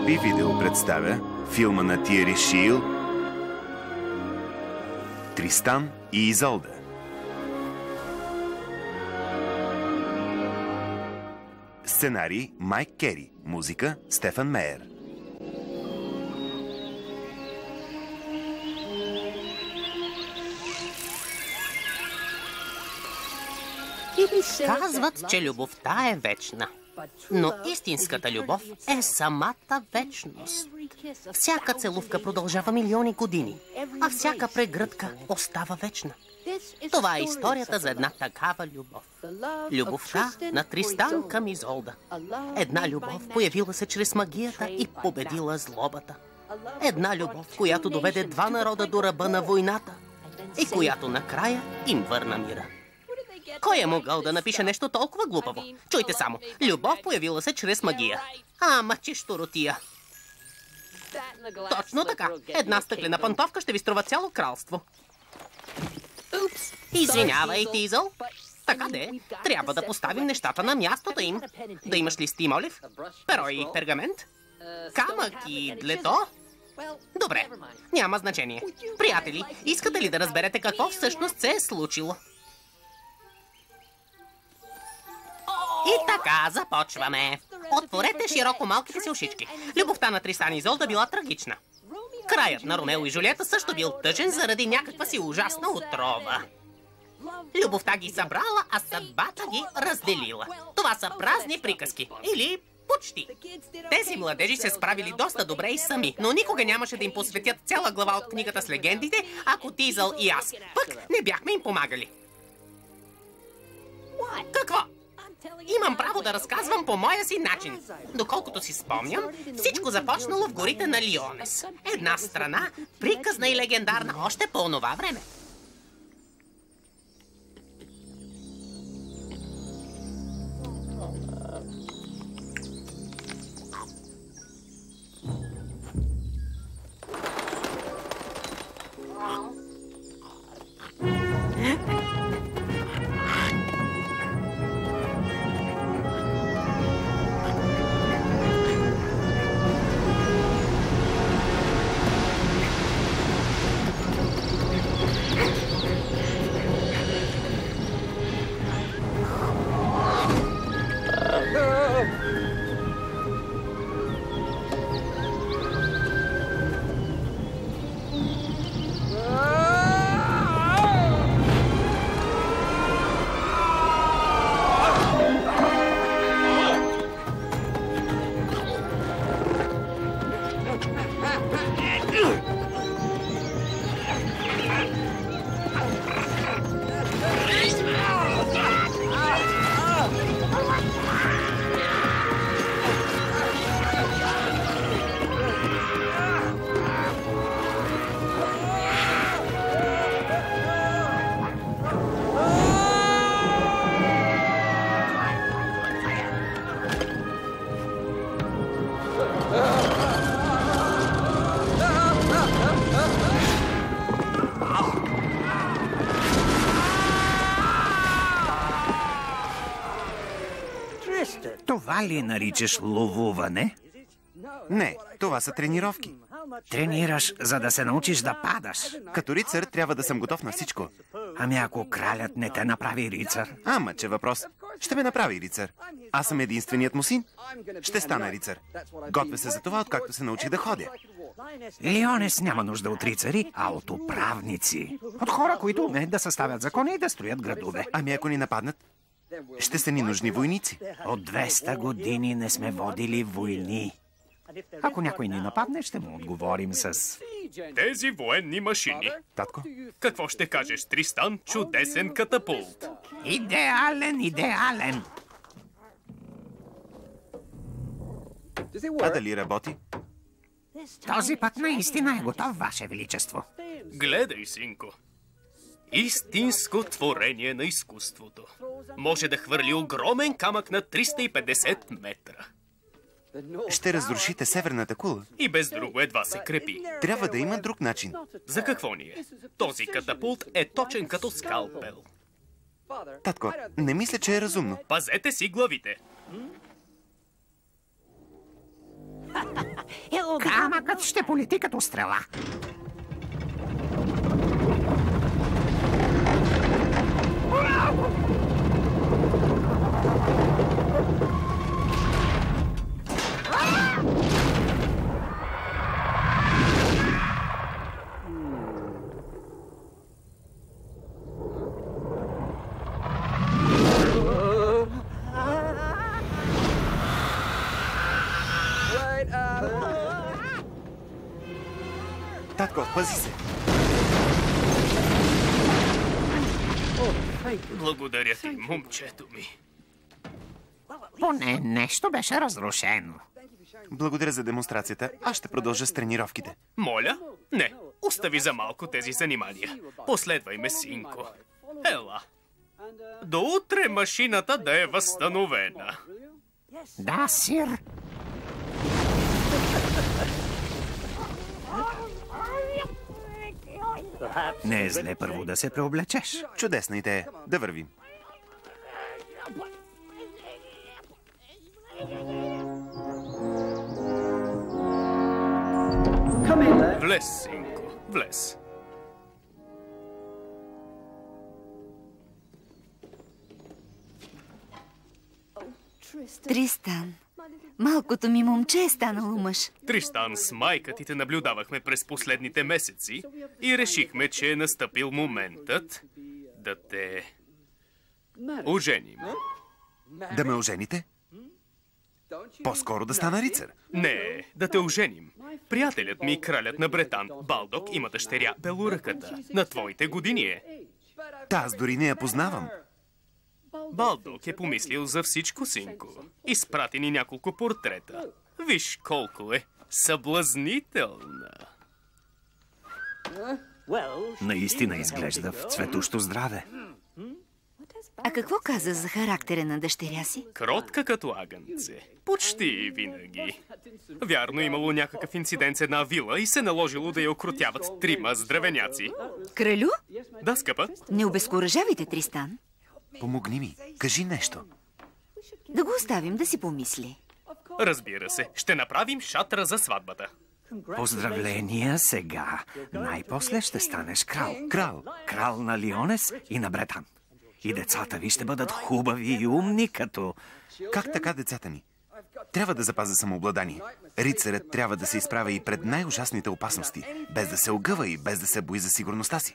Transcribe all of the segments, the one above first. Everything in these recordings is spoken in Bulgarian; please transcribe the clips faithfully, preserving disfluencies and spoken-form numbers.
Би Видео представя филма на Тиери Шийл Тристан и Изолда. Сценарий Майк Кери. Музика Стефан Мейер. Казват, че любовта е вечна. Но истинската любов е самата вечност. Всяка целувка продължава милиони години, а всяка прегръдка остава вечна. Това е историята за една такава любов. Любовта на Тристан към Изолда. Една любов, появила се чрез магията и победила злобата. Една любов, която доведе два народа до ръба на войната и която накрая им върна мира. Кой е могъл да напише нещо толкова глупаво? Чуйте само. Любов появила се чрез магия. Ама че щуротия. Точно така. Една стъклена пантовка ще ви струва цяло кралство. Извинявай, Тизъл. Така де, трябва да поставим нещата на мястото им. Да имаш ли стимолив, перо и пергамент, камък и длето? Добре, няма значение. Приятели, искате ли да разберете какво всъщност се е случило? И така, започваме. Отворете широко малките си ушички. Любовта на Тристан и Изолда била трагична. Краят на Ромео и Жулиета също бил тъжен заради някаква си ужасна отрова. Любовта ги събрала, а съдбата ги разделила. Това са празни приказки. Или почти. Тези младежи се справили доста добре и сами, но никога нямаше да им посветят цяла глава от книгата с легендите, ако Тизъл и аз пък не бяхме им помагали. Какво? Имам право да разказвам по моя си начин. Доколкото си спомням, всичко започнало в горите на Лионес. Една страна, приказна и легендарна още по онова време. Това ли наричаш ловуване? Не, това са тренировки. Тренираш, за да се научиш да падаш. Като рицар трябва да съм готов на всичко. Ами ако кралят не те направи рицар? Ама, че въпрос. Ще ме направи рицар. Аз съм единственият му син. Ще стана рицар. Готвя се за това, откакто се научих да ходя. Лионес няма нужда от рицари, а от управници. От хора, които умеят да съставят закони и да строят градове. Ами ако ни нападнат? Ще са ни нужни войници. От двеста години не сме водили войни. Ако някой ни нападне, ще му отговорим с... Тези военни машини. Татко? Какво ще кажеш, Тристан? Чудесен катапулт. Идеален, идеален. А дали работи? Този път наистина е готов, Ваше Величество. Гледай, синко. Истинско творение на изкуството. Може да хвърли огромен камък на триста и петдесет метра. Ще разрушите северната кула. И без друго едва се крепи. Трябва да има друг начин. За какво ни е? Този катапулт е точен като скалпел. Татко, не мисля, че е разумно. Пазете си главите. Камъкът ще полети като стрела. Татко, пази се! Благодаря ти, момчето ми. Поне нещо беше разрушено. Благодаря за демонстрацията. Аз ще продължа с тренировките. Моля? Не, остави за малко тези занимания. Последвай ме, синко. Ела. До утре машината да е възстановена. Да, сир. Не е зле първо да се преоблечеш. Чудесна идея. Да вървим. Влез, синко, влез. Тристан, малкото ми момче е станало мъж. Тристан, с майка ти те наблюдавахме през последните месеци и решихме, че е настъпил моментът да те оженим. Да ме ожените? По-скоро да стана рицар. Не, да те оженим. Приятелят ми, кралят на Бретан, Балдок, има дъщеря Белоръката. На твоите години е. Та, аз дори не я познавам. Балдок е помислил за всичко, синко. Изпрати ни няколко портрета. Виж колко е съблазнителна. Наистина изглежда в цветущо здраве. А какво каза за характера на дъщеря си? Кротка като агънце. Почти винаги. Вярно, имало някакъв инцидент с една вила и се наложило да я окротяват трима здравеняци. Кралю? Да, скъпа. Не обезкуражавайте Тристан. Помогни ми. Кажи нещо. Да го оставим да си помисли. Разбира се, ще направим шатра за сватбата. Поздравления сега. Най-после ще станеш крал. Крал. Крал на Лионес и на Бретан. И децата ви ще бъдат хубави и умни, като... Как така, децата ми? Трябва да запазя самообладание. Рицарят трябва да се изправя и пред най-ужасните опасности, без да се огъва и без да се бои за сигурността си.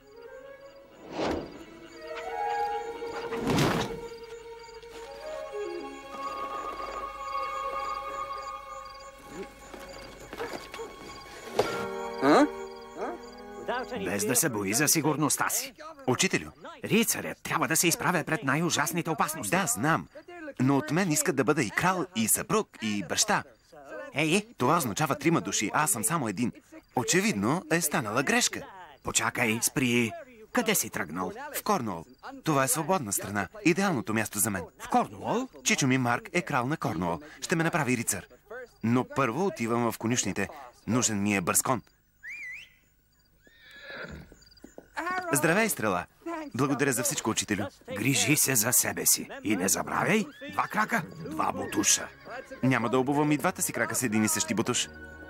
Без да се бои за сигурността си. Учителю? Рицарят трябва да се изправя пред най-ужасните опасности. Да, знам. Но от мен искат да бъда и крал, и съпруг, и баща. Ей, Това означава трима души, а аз съм само един. Очевидно е станала грешка. почакай, спри. Къде си тръгнал? В Корнуол. Това е свободна страна. Идеалното място за мен. В Корнуол? Чичо ми Марк е крал на Корнуол. Ще ме направи рицар. Но първо отивам в конюшните. Нужен ми е бърз кон. Здравей, Стрела. Благодаря за всичко, учителю. Грижи се за себе си. И не забравяй, два крака, два бутуша. Няма да обувам и двата си крака с един и същи бутуш.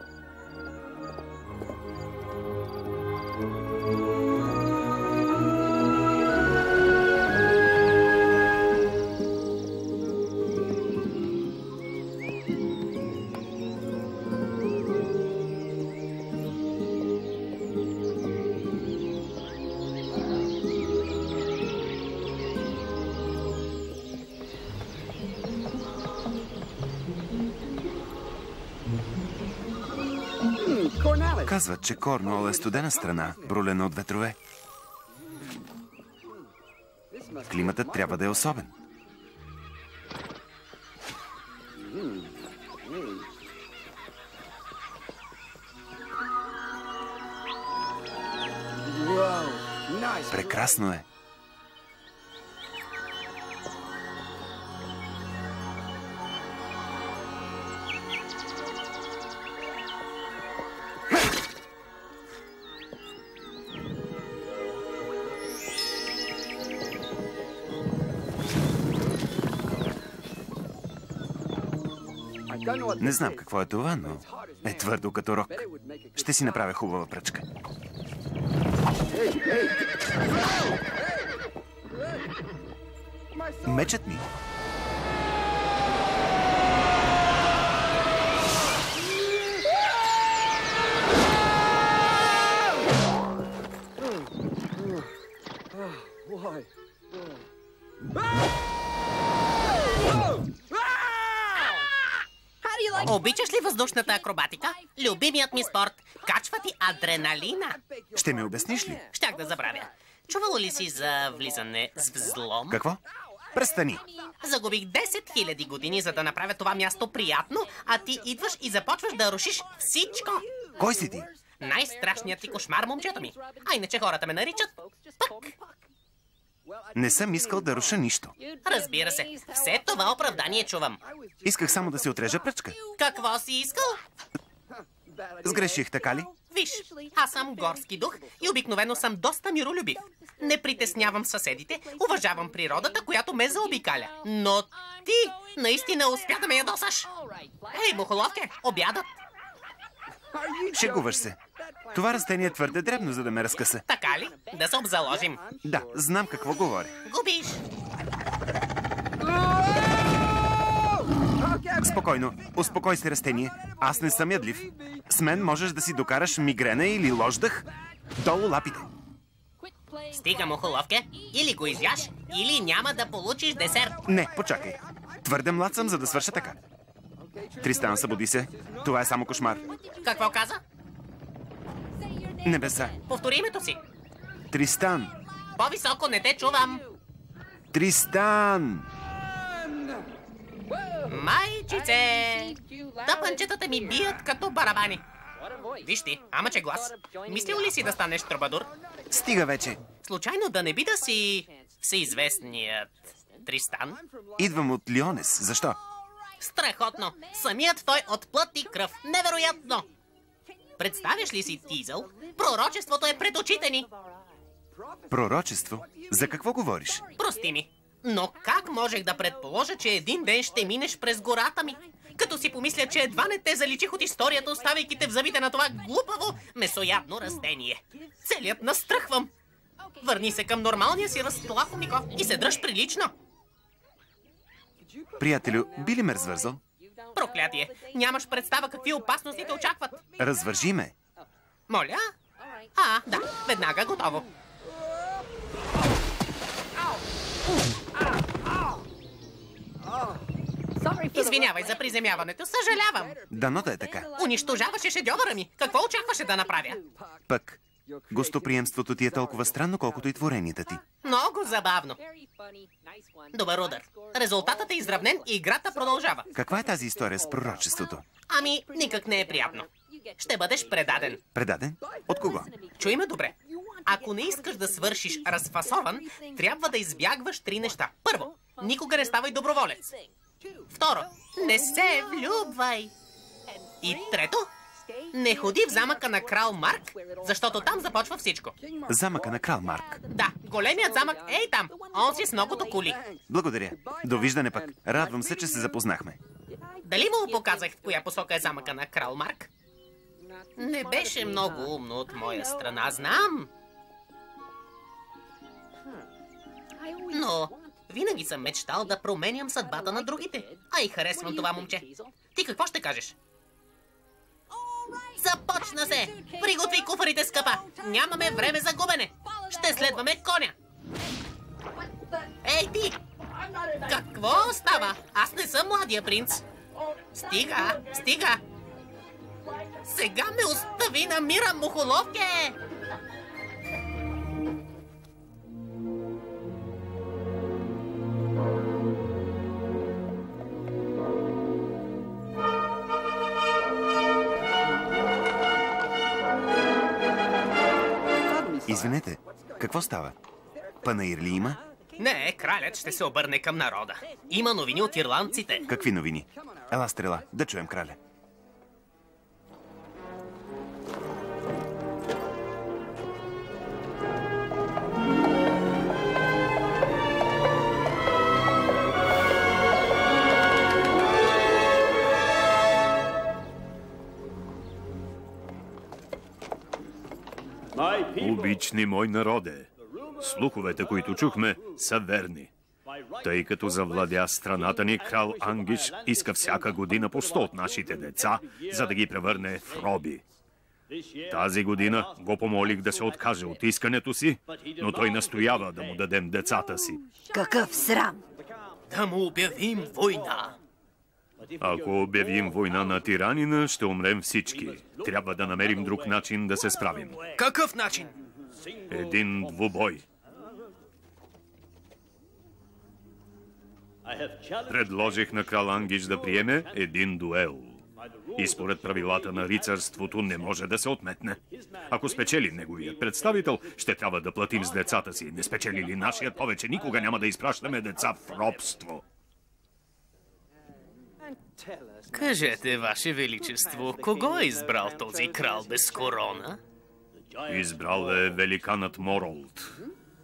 Казват, че Корнуол е студена страна, брулена от ветрове. Климатът трябва да е особен. Прекрасно е. Не знам какво е това, но е твърдо като рок. Ще си направя хубава пръчка. Мечът ми. Обичаш ли въздушната акробатика? Любимият ми спорт. Качва ти адреналина. Ще ми обясниш ли? Щях да забравя. Чувала ли си за влизане с взлом? Какво? Престани. Загубих десет хиляди години, за да направя това място приятно, а ти идваш и започваш да рушиш всичко. Кой си ти? Най-страшният ти кошмар, момчето ми. А иначе хората ме наричат Пък. Не съм искал да руша нищо. Разбира се, все това оправдание чувам. Исках само да си отрежа пръчка. Какво си искал? Сгреших, така ли? Виж, аз съм горски дух и обикновено съм доста миролюбив. Не притеснявам съседите, уважавам природата, която ме заобикаля. Но ти наистина успя да ме ядосаш. Ей, мухоловке, обядът. Шегуваш се. Това растение е твърде дребно, за да ме разкъса. Така ли? Да се обзаложим. Да, знам какво говори. Губиш. Спокойно, успокой се, растение. Аз не съм ядлив. С мен можеш да си докараш мигрена или лош дъх. Долу лапите. Стига, мухоловке. Или го изяш, или няма да получиш десерт. Не, почакай. Твърде млад съм, за да свърша така. Тристан, събуди се. Това е само кошмар. Какво каза? Небеса. Повтори името си. Тристан. По-високо не те чувам. Тристан. Майчице! Тъпанчетата ми бият като барабани. Виж ти, ама че глас. Мислил ли си да станеш трубадур? Стига вече. Случайно да не би да си всеизвестният Тристан? Идвам от Лионес. Защо? Страхотно! Самият той от плът и кръв. Невероятно! Представяш ли си, Тизъл? Пророчеството е пред очите ни. Пророчество? За какво говориш? Прости ми, но как можех да предположа, че един ден ще минеш през гората ми? Като си помисля, че едва не те заличих от историята, оставяйки те в зъбите на това глупаво, месоядно растение. Целият настръхвам. Върни се към нормалния си ръст, Лафомико, и се дръж прилично. Приятелю, би ли ме развързал? Проклятие! Нямаш представа какви опасности те очакват. Развържи ме. Моля? А, да, веднага готово. Извинявай за приземяването, съжалявам. Дано да е така. Унищожаваше шедьовъра ми. Какво очакваше да направя? Пък, гостоприемството ти е толкова странно, колкото и творенията ти. Много забавно. Добър удар. Резултатът е изравнен и играта продължава. Каква е тази история с пророчеството? Ами, никак не е приятно. Ще бъдеш предаден. Предаден? От кого? Чуй ме добре. Ако не искаш да свършиш разфасован, трябва да избягваш три неща. Първо, никога не ставай доброволец. Второ, не се влюбвай. И трето, не ходи в замъка на крал Марк, защото там започва всичко. Замъка на крал Марк? Да, големият замък е и там. Он си с многото кули. Благодаря. Довиждане пък. Радвам се, че се запознахме. Дали му показах в коя посока е замъка на крал Марк? Не беше много умно от моя страна, знам. Но винаги съм мечтал да променям съдбата на другите. А и харесвам това момче. Ти какво ще кажеш? Започна се! Приготви куфарите, скъпа! Нямаме време за губене! Ще следваме коня! Ей, ти! Какво става? Аз не съм младия принц! Стига! Стига! Сега ме остави на мира, мухоловке! Извинете, какво става? Панаир ли има? Не, кралят ще се обърне към народа. Има новини от ирландците. Какви новини? Ела, стрела, да чуем краля. Обични мой народе, слуховете, които чухме, са верни. Тъй като завладя страната ни, крал Ангиш иска всяка година по сто от нашите деца, за да ги превърне в роби. Тази година го помолих да се откаже от искането си, но той настоява да му дадем децата си. Какъв срам! Да му обявим война. Ако обявим война на тиранина, ще умрем всички. Трябва да намерим друг начин да се справим. Какъв начин? Един двубой. Предложих на крал Ангиш да приеме един дуел. И според правилата на рицарството не може да се отметне. Ако спечели неговият представител, ще трябва да платим с децата си. Не спечели ли нашият, повече никога няма да изпращаме деца в робство. Кажете, Ваше Величество, кого е избрал този крал без корона? Избрал е великанът Моролд.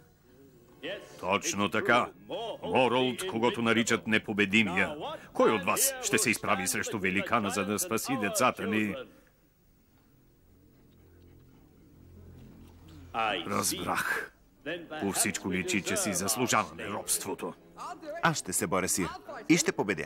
Точно така. Моролд, когото наричат непобедимия. Кой от вас ще се изправи срещу великана, за да спаси децата ни? Разбрах. По всичко личи, че си заслужаваме робството. Аз ще се боря, сир. И ще победя.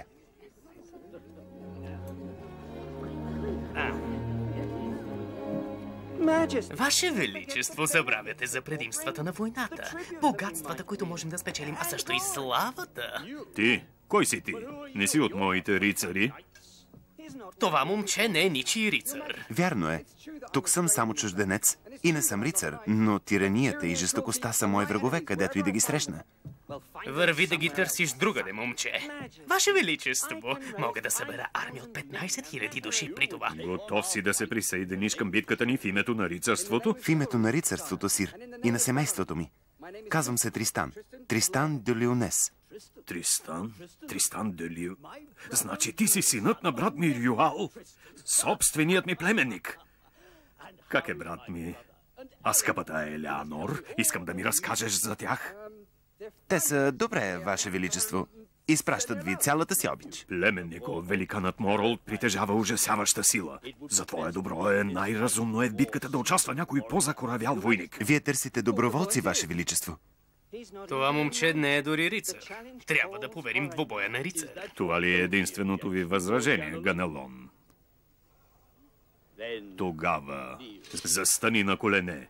Ваше Величество, забравяте за предимствата на войната. Богатствата, които можем да спечелим, а също и славата. Ти? Кой си ти? Не си от моите рицари? Това момче не е ничий рицар. Вярно е. Тук съм само чужденец и не съм рицар, но тиранията и жестокостта са мои врагове, където и да ги срещна. Върви да ги търсиш другаде, момче. Ваше Величество, мога да събера армия от петнайсет хиляди души при това. Готов си да се присъединиш към битката ни в името на рицарството? В името на рицарството, сир, и на семейството ми. Казвам се Тристан. Тристан де Лионес. Тристан? Тристан де Лио... Значи ти си синът на брат ми Рюал? Собственият ми племенник. Как е, брат ми? А скъпата Елеанор? Искам да ми разкажеш за тях. Те са добре, Ваше Величество. Изпращат ви цялата си обич. Племеннико, великанът Моролд притежава ужасяваща сила. За твое добро е най-разумно е в битката да участва някой по-закоравял войник. Вие търсите доброволци, Ваше Величество. Това момче не е дори рицар. Трябва да поверим двубоя на рицар. Това ли е единственото ви възражение, Ганелон? Тогава застани на колене.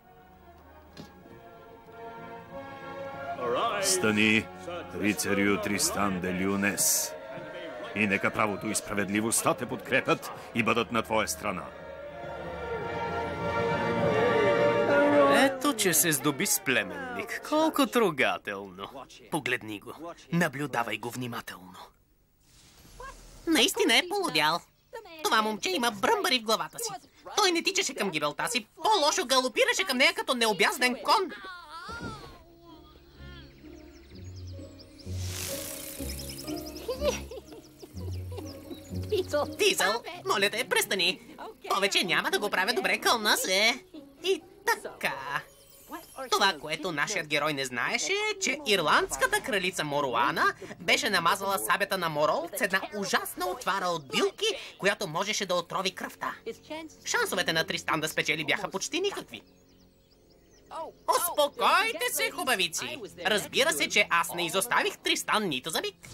Стани, рицарю Тристан де Лионес. И нека правото и справедливостта те подкрепят и бъдат на твоя страна. Ето, че се здоби с племенник. Колко трогателно. Погледни го. Наблюдавай го внимателно. Наистина е полудял. Това момче има бръмбари в главата си. Той не тичаше към гибелта си. По-лошо галопираше към нея като необязден кон. Тизъл, моля те, престани. Повече няма да го правя добре, кълна се. И така. Това, което нашият герой не знаеше, е, че ирландската кралица Моруана беше намазала сабята на Моролд с една ужасна отвара от билки, която можеше да отрови кръвта. Шансовете на Тристан да спечели бяха почти никакви. Успокойте се, хубавици! Разбира се, че аз не изоставих Тристан нито за миг.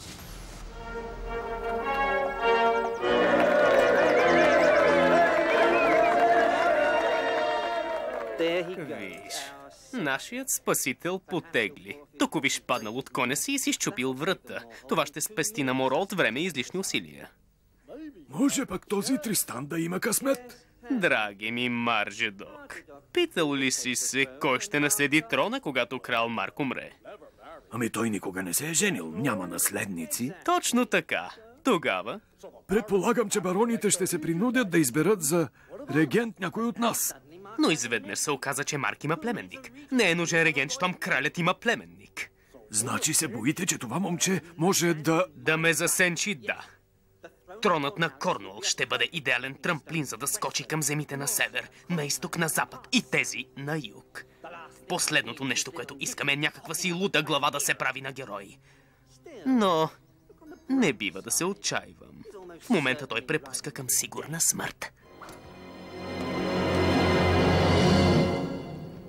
Виж, нашият спасител потегли. Тук виж паднал от коня си и си счупил врата. Това ще спести на Моролд време и излишни усилия. Може пък този Тристан да има късмет? Драги ми Маржедок, питал ли си се кой ще наследи трона, когато крал Марк умре? Ами той никога не се е женил, няма наследници. Точно така. Тогава? Предполагам, че бароните ще се принудят да изберат за регент някой от нас. Но изведнъж се оказа, че Марк има племенник. Не е нужен регент, щом кралят има племенник. Значи се боите, че това момче може да... Да ме засенчи, да. Тронът на Корнуол ще бъде идеален трамплин, за да скочи към земите на север, на изток, на запад и тези на юг. Последното нещо, което искаме, е някаква си луда глава да се прави на герой. Но не бива да се отчаивам. В момента той препуска към сигурна смърт.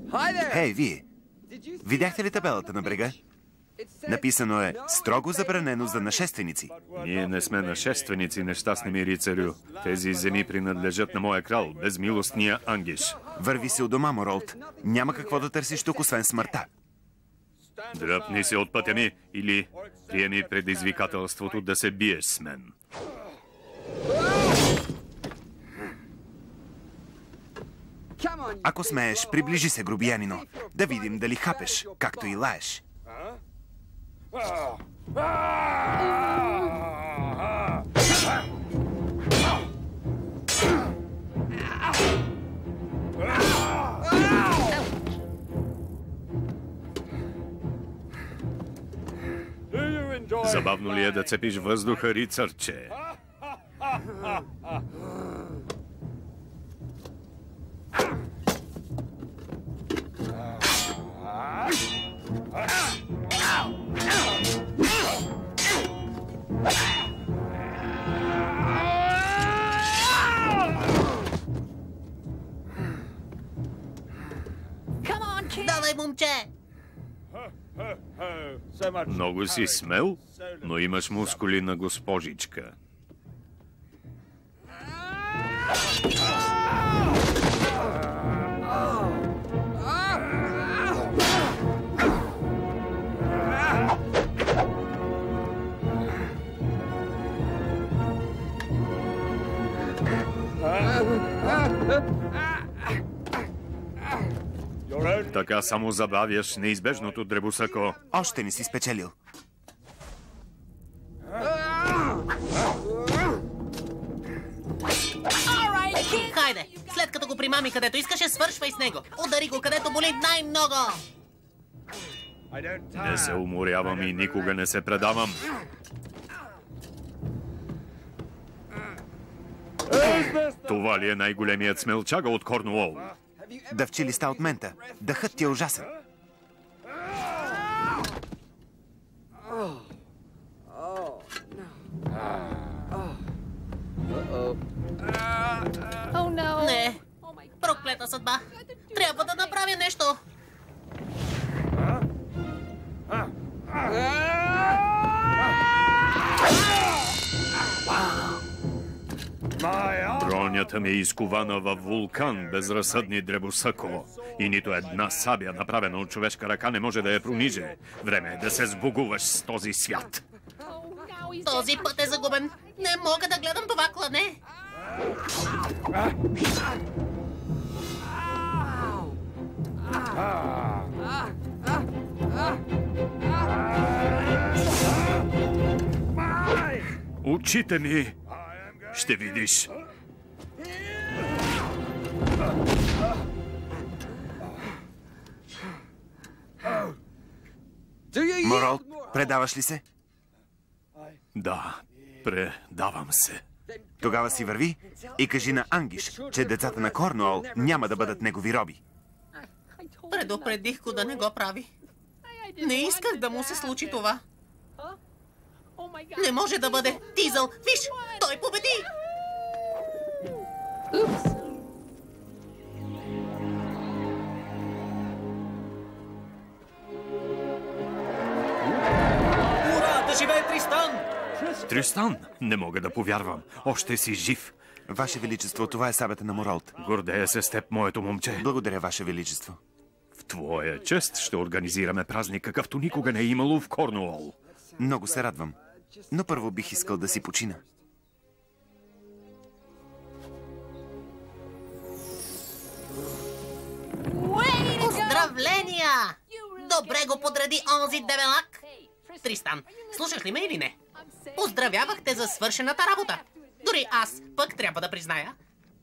Хей, вие! Видяхте ли табелата на брега? Написано е строго забранено за нашественици. Ние не сме нашественици, нещастни ми рицарю. Тези земи принадлежат на моя крал, безмилостния Ангиш. Върви се у дома, Моролт. Няма какво да търсиш тук, освен смъртта. Дръпни се от пътя ми или приеми предизвикателството да се биеш с мен. Ако смееш, приближи се, грубиянино. Да видим дали хапеш, както и лаеш. Забавно ли е да цепиш въздуха, рицарче? Давай, момче! Много си смел, но имаш мускули на госпожичка. Така само забавяш неизбежното, дребосъко. Още не си спечелил. Хайде, след като го примами където искаше, свършвай с него. Удари го където боли най-много. Не се уморявам и никога не се предавам. Това ли е най-големият смелчага от Корнуол? Дъвчи листа от мента. Дъхът ти е ужасен. Не, проклета съдба. Трябва да направя нещо. Бронята ми е изкована във вулкан, безразсъдни дребосъко. И нито една сабя, направена от човешка ръка, не може да я прониже. Време е да се сбогуваш с този свят. Този път е загубен. Не мога да гледам това клане. Очите ми! Ще видиш. Моролт, предаваш ли се? Да, предавам се. Тогава си върви и кажи на Ангиш, че децата на Корнуол няма да бъдат негови роби. Предупредих го да не го прави. Не исках да му се случи това. Не може да бъде. Тизъл, виж, той победи! Ура! Да живее Тристан! Тристан? Не мога да повярвам. Още си жив. Ваше Величество, това е сабята на Моролт. Гордея се с теб, моето момче. Благодаря, Ваше Величество. В твоя чест ще организираме празник, какъвто никога не е имало в Корнуол. Много се радвам. Но първо бих искал да си почина. Поздравления! Добре го подреди онзи дебелак. Тристан, слушаш ли ме или не? Поздравявах те за свършената работа. Дори аз пък трябва да призная.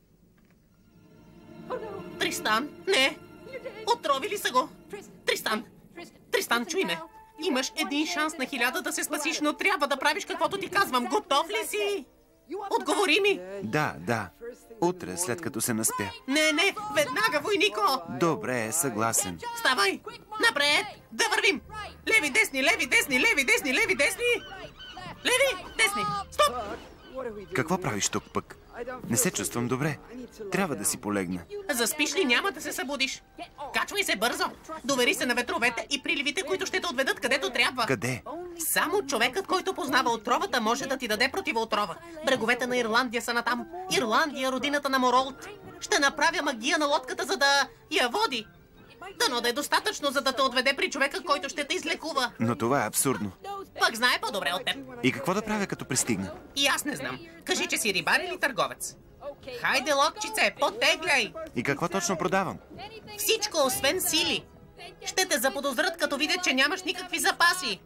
Тристан, не! Отровили са го! Тристан! Тристан, чуй ме! Имаш един шанс на хиляда да се спасиш, но трябва да правиш каквото ти казвам. Готов ли си? Отговори ми! Да, да. Утре, след като се наспя. Не, не! Веднага, войнико! Добре, съгласен. Ставай! Напред! Да вървим! Леви, десни, леви, десни, леви, десни, леви, десни! Леви, десни! Стоп! Какво правиш тук пък? Не се чувствам добре. Трябва да си полегна. Заспиш ли, няма да се събудиш. Качвай се бързо. Довери се на ветровете и приливите, които ще те отведат където трябва. Къде? Само човекът, който познава отровата, може да ти даде противоотрова. Бреговете на Ирландия са натам. Ирландия, родината на Моролт. Ще направя магия на лодката, за да я води. Дано да е достатъчно, за да те отведе при човека, който ще те излекува. Но това е абсурдно. Пък знае по-добре от теб. И какво да правя, като пристигна? И аз не знам. Кажи, че си рибар или търговец. Хайде, лодчице, потегляй! И какво точно продавам? Всичко, освен сили. Ще те заподозрат, като видят, че нямаш никакви запаси.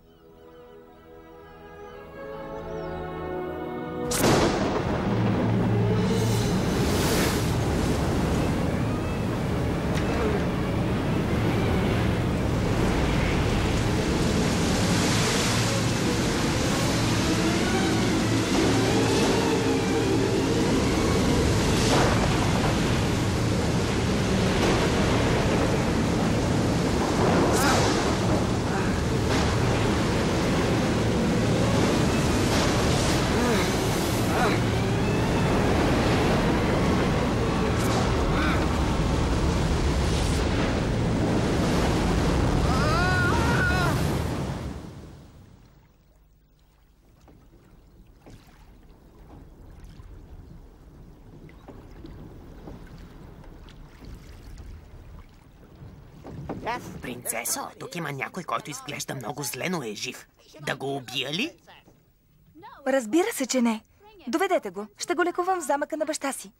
Принцесо, тук има някой, който изглежда много зле, но е жив. Да го убия ли? Разбира се, че не. Доведете го. Ще го лекувам в замъка на баща си.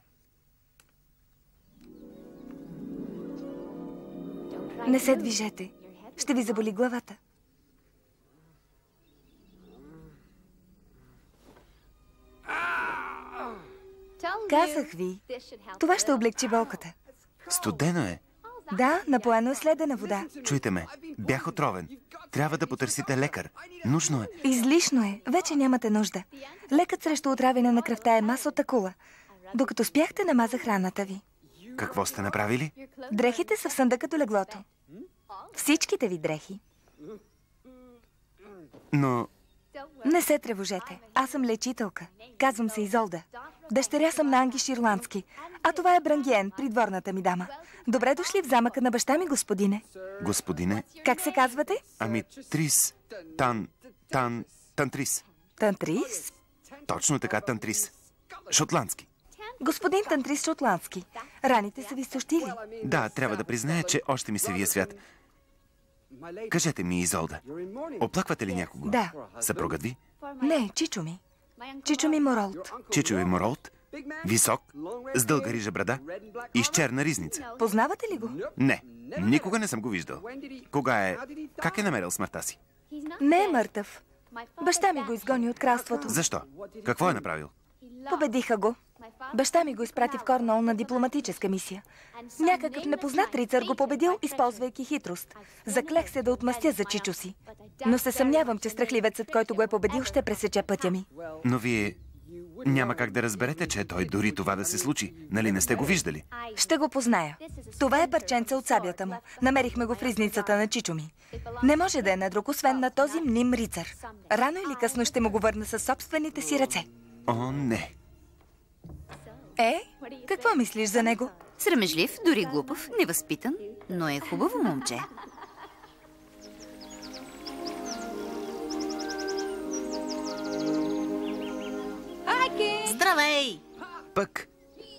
Не се движете. Ще ви заболи главата. Казах ви, това ще облегчи болката. Студено е. Да, напоено е с ледена вода. Чуйте ме, бях отровен. Трябва да потърсите лекар. Нужно е. Излишно е. Вече нямате нужда. Лекът срещу отравяне на кръвта е масата кула. Докато спяхте, намазах раната ви. Какво сте направили? Дрехите са в съндъка до леглото. Всичките ви дрехи. Но... Не се тревожете. Аз съм лечителка. Казвам се Изолда. Дъщеря съм на Ангиш Ирландски. А това е Брангиен, придворната ми дама. Добре дошли в замъка на баща ми, господине. Господине? Как се казвате? Ами, Трис. Тан... Тан... Тантрис. Тантрис? Точно така, Тантрис. Шотландски. Господин Тантрис Шотландски. Раните са ви сущили. Да, трябва да призная, че още ми се вие свят. Кажете ми, Изолда, оплаквате ли някого? Да. Съпругът ви? Не, чичо ми. Чичо ми Моролт. Чичо ви Моролт? Висок, с дълга рижа брада и с черна ризница. Познавате ли го? Не, никога не съм го виждал. Кога е... Как е намерил смъртта си? Не е мъртъв. Баща ми го изгони от кралството. Защо? Какво е направил? Победиха го. Баща ми го изпрати в Корнуол на дипломатическа мисия. Някакъв непознат рицар го победил, използвайки хитрост. Заклех се да отмъстя за чичо си. Но се съмнявам, че страхливецът, който го е победил, ще пресече пътя ми. Но вие няма как да разберете, че той дори това да се случи. Нали не сте го виждали? Ще го позная. Това е парченце от сабята му. Намерихме го в ризницата на чичо ми. Не може да е на друг, освен на този мним рицар. Рано или късно ще му го върна със собствените си ръце. О, не. Е, какво мислиш за него? Срамежлив, дори глупав, невъзпитан, но е хубаво момче. Здравей! Пък,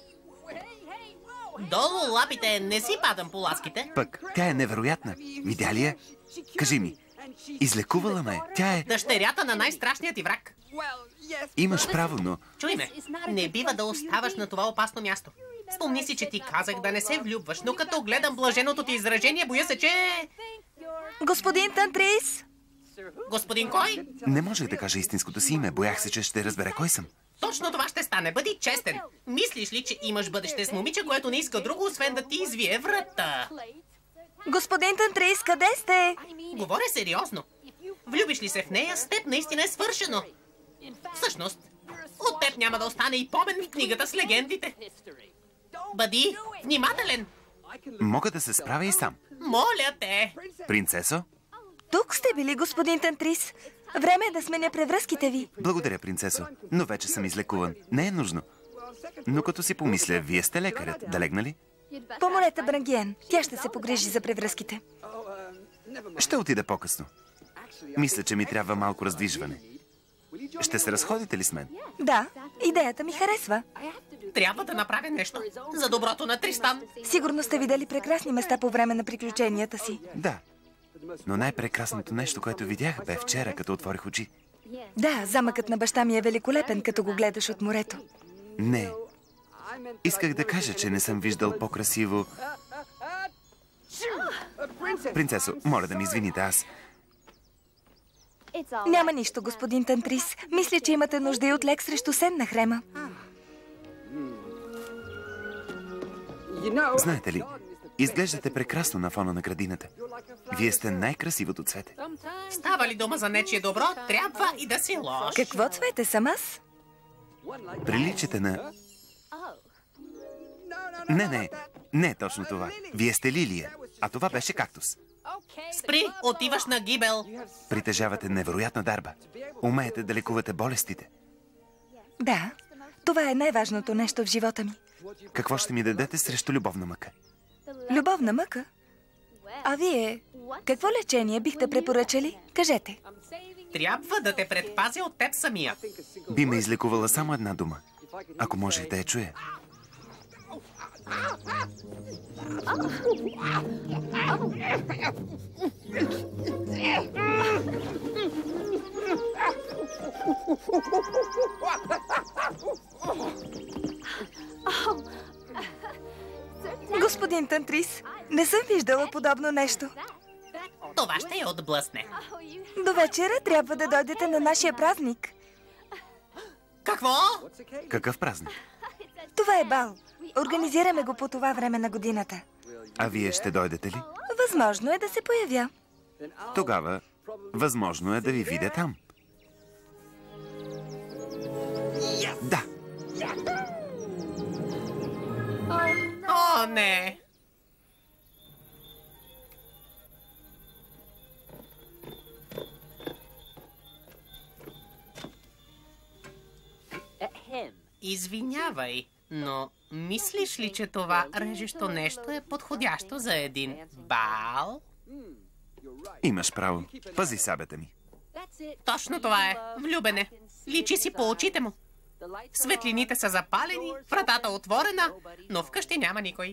Долу лапите, не си падам по ласките. пък, тя е невероятна. Видя ли я? Кажи ми, излекувала ме. Тя е... Дъщерята на най-страшният ти враг. Имаш право, но... Чуй ме, не бива да оставаш на това опасно място. Спомни си, че ти казах да не се влюбваш, но като гледам блаженото ти изражение, боя се, че... Господин Тантрис! Господин кой? Не може да кажа истинското си име. Боях се, че ще разбере кой съм. Точно това ще стане. Бъди честен. Мислиш ли, че имаш бъдеще с момиче, което не иска друго, освен да ти извие врата? Господин Тантрис, къде сте? Говоря сериозно. Влюбиш ли се в нея, с теб наистина е свършено. Всъщност, от теб няма да остане и помен в книгата с легендите. Бъди внимателен. Мога да се справя и сам. Моля те. Принцесо? Тук сте били, господин Тантрис. Време е да сменя превръзките ви. Благодаря, принцесо. Но вече съм излекуван. Не е нужно. Но като си помисля, вие сте лекарят. Да легна ли? Помолете Брангиен. Тя ще се погрижи за превръзките. Ще отида по-късно. Мисля, че ми трябва малко раздвижване. Ще се разходите ли с мен? Да, идеята ми харесва. Трябва да направя нещо за доброто на Тристан. Сигурно сте видели прекрасни места по време на приключенията си. Да. Но най-прекрасното нещо, което видях, бе вчера, като отворих очи. Да, замъкът на баща ми е великолепен, като го гледаш от морето. Не. Исках да кажа, че не съм виждал по-красиво... Принцесо, моля да ми извините, аз... Няма нищо, господин Тантрис. Мисля, че имате нужда и от лек срещу сенна хрема. Знаете ли, изглеждате прекрасно на фона на градината. Вие сте най-красивото цвете. Става ли дума за нечие добро, трябва и да си лош. Какво цвете съм аз? Приличате на... Не, не, не е точно това. Вие сте лилия, а това беше кактус. Спри, отиваш на гибел. Притежавате невероятна дарба. Умеете да лекувате болестите. Да, това е най-важното нещо в живота ми. Какво ще ми дадете срещу любовна мъка? Любовна мъка? А вие, какво лечение бихте препоръчали? Кажете. Трябва да те предпази от теб самия. Би ме излекувала само една дума. Ако можех да я чуя. Господин Тантрис, не съм виждала подобно нещо. Това ще я отблъсне. До вечера трябва да дойдете на нашия празник. Какво? Какъв празник? Това е бал. Организираме го по това време на годината. А вие ще дойдете ли? Възможно е да се появя. Тогава, възможно е да ви видя там. Да. О, не! Извинявай, но мислиш ли, че това режещо нещо е подходящо за един бал? Имаш право. Пази сабята ми. Точно това е. Влюбене. Личи си по очите му. Светлините са запалени, вратата отворена, но вкъщи няма никой.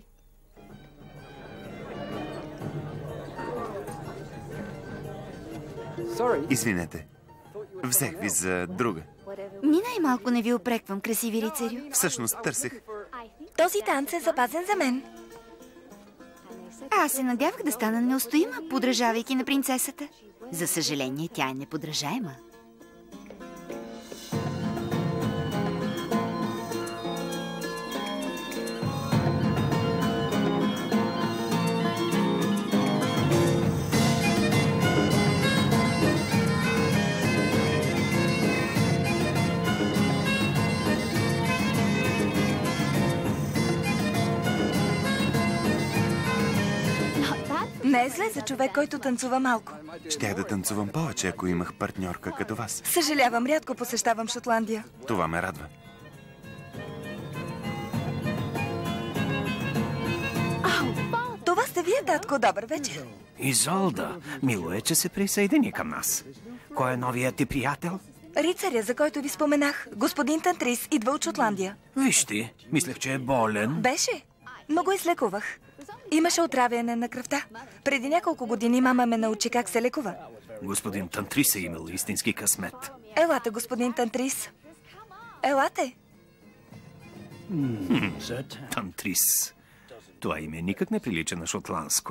Извинете. Взех ви за друга. Ни най-малко не ви опреквам, красиви рицарю. Всъщност търсех. Този танц е запазен за мен. Аз се надявах да стана неустоима, подражавайки на принцесата. За съжаление, тя е неподражаема. Не е зле за човек, който танцува малко. Щях да танцувам повече, ако имах партньорка като вас. Съжалявам, рядко посещавам Шотландия. Това ме радва. Това сте вие, татко. Добър вечер. Изолда, мило е, че се присъедини към нас. Кой е новият ти приятел? Рицаря, за който ви споменах. Господин Тантрис идва от Шотландия. Виж ти, мислех, че е болен. Беше, но го излекувах. Имаше отравяне на кръвта. Преди няколко години мама ме научи как се лекува. Господин Тантрис е имал истински късмет. Елате, господин Тантрис. Елате. Хм, Тантрис. Това име никак не прилича на шотландско.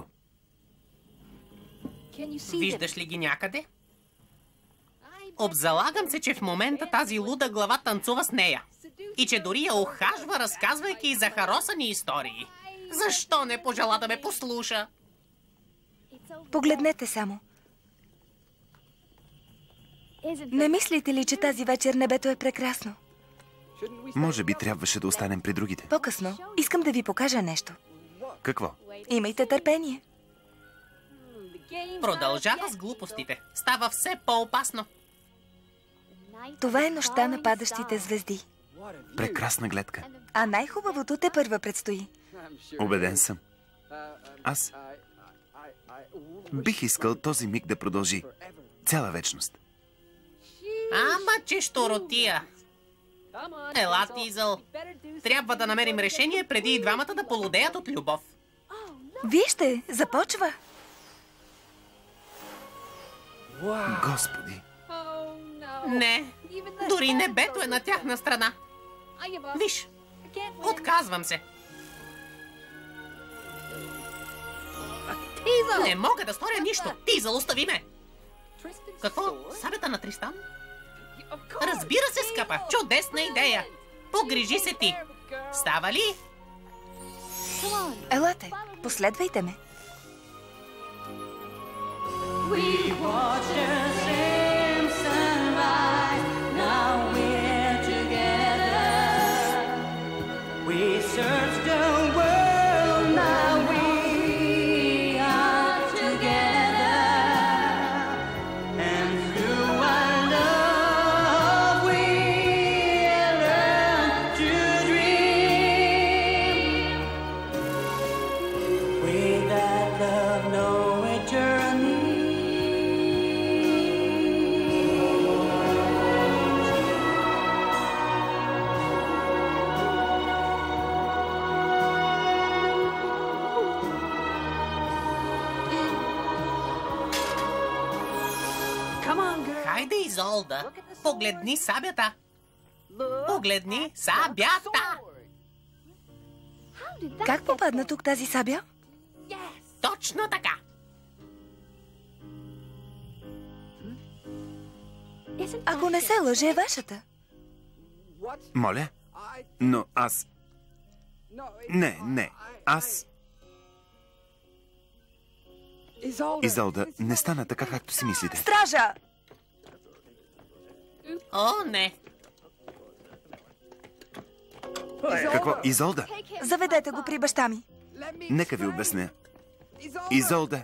Виждаш ли ги някъде? Обзалагам се, че в момента тази луда глава танцува с нея. И че дори я ухажва, разказвайки и за харосани истории. Защо не пожела да ме послуша? Погледнете само. Не мислите ли, че тази вечер небето е прекрасно? Може би трябваше да останем при другите. По-късно искам да ви покажа нещо. Какво? Имайте търпение. Продължава с глупостите. Става все по-опасно. Това е нощта на падащите звезди. Прекрасна гледка. А най-хубавото те първа предстои. Убеден съм. Аз бих искал този миг да продължи цяла вечност. Ама, че щуротия. Ела, Тизъл. Трябва да намерим решение преди и двамата да полудеят от любов. Вижте, започва. Господи! Не, дори небето е на тяхна страна. Виж, отказвам се. Не мога да сторя нищо. Тизъл, остави ме. Какво? Сабята на Тристан? Разбира се, скъпа. Чудесна идея. Погрижи се ти. Става ли? Елате, последвайте ме. Хайде, Изолда, погледни сабята. Погледни сабята. Как попадна тук тази сабя? Точно така. Ако не се лъже, е вашата. Моля? Но аз... Не, не, аз... Изолда, не стана така, както си мислите. Стража! О, не. Какво? Изолда? Заведете го при баща ми. Нека ви обясня. Изолда!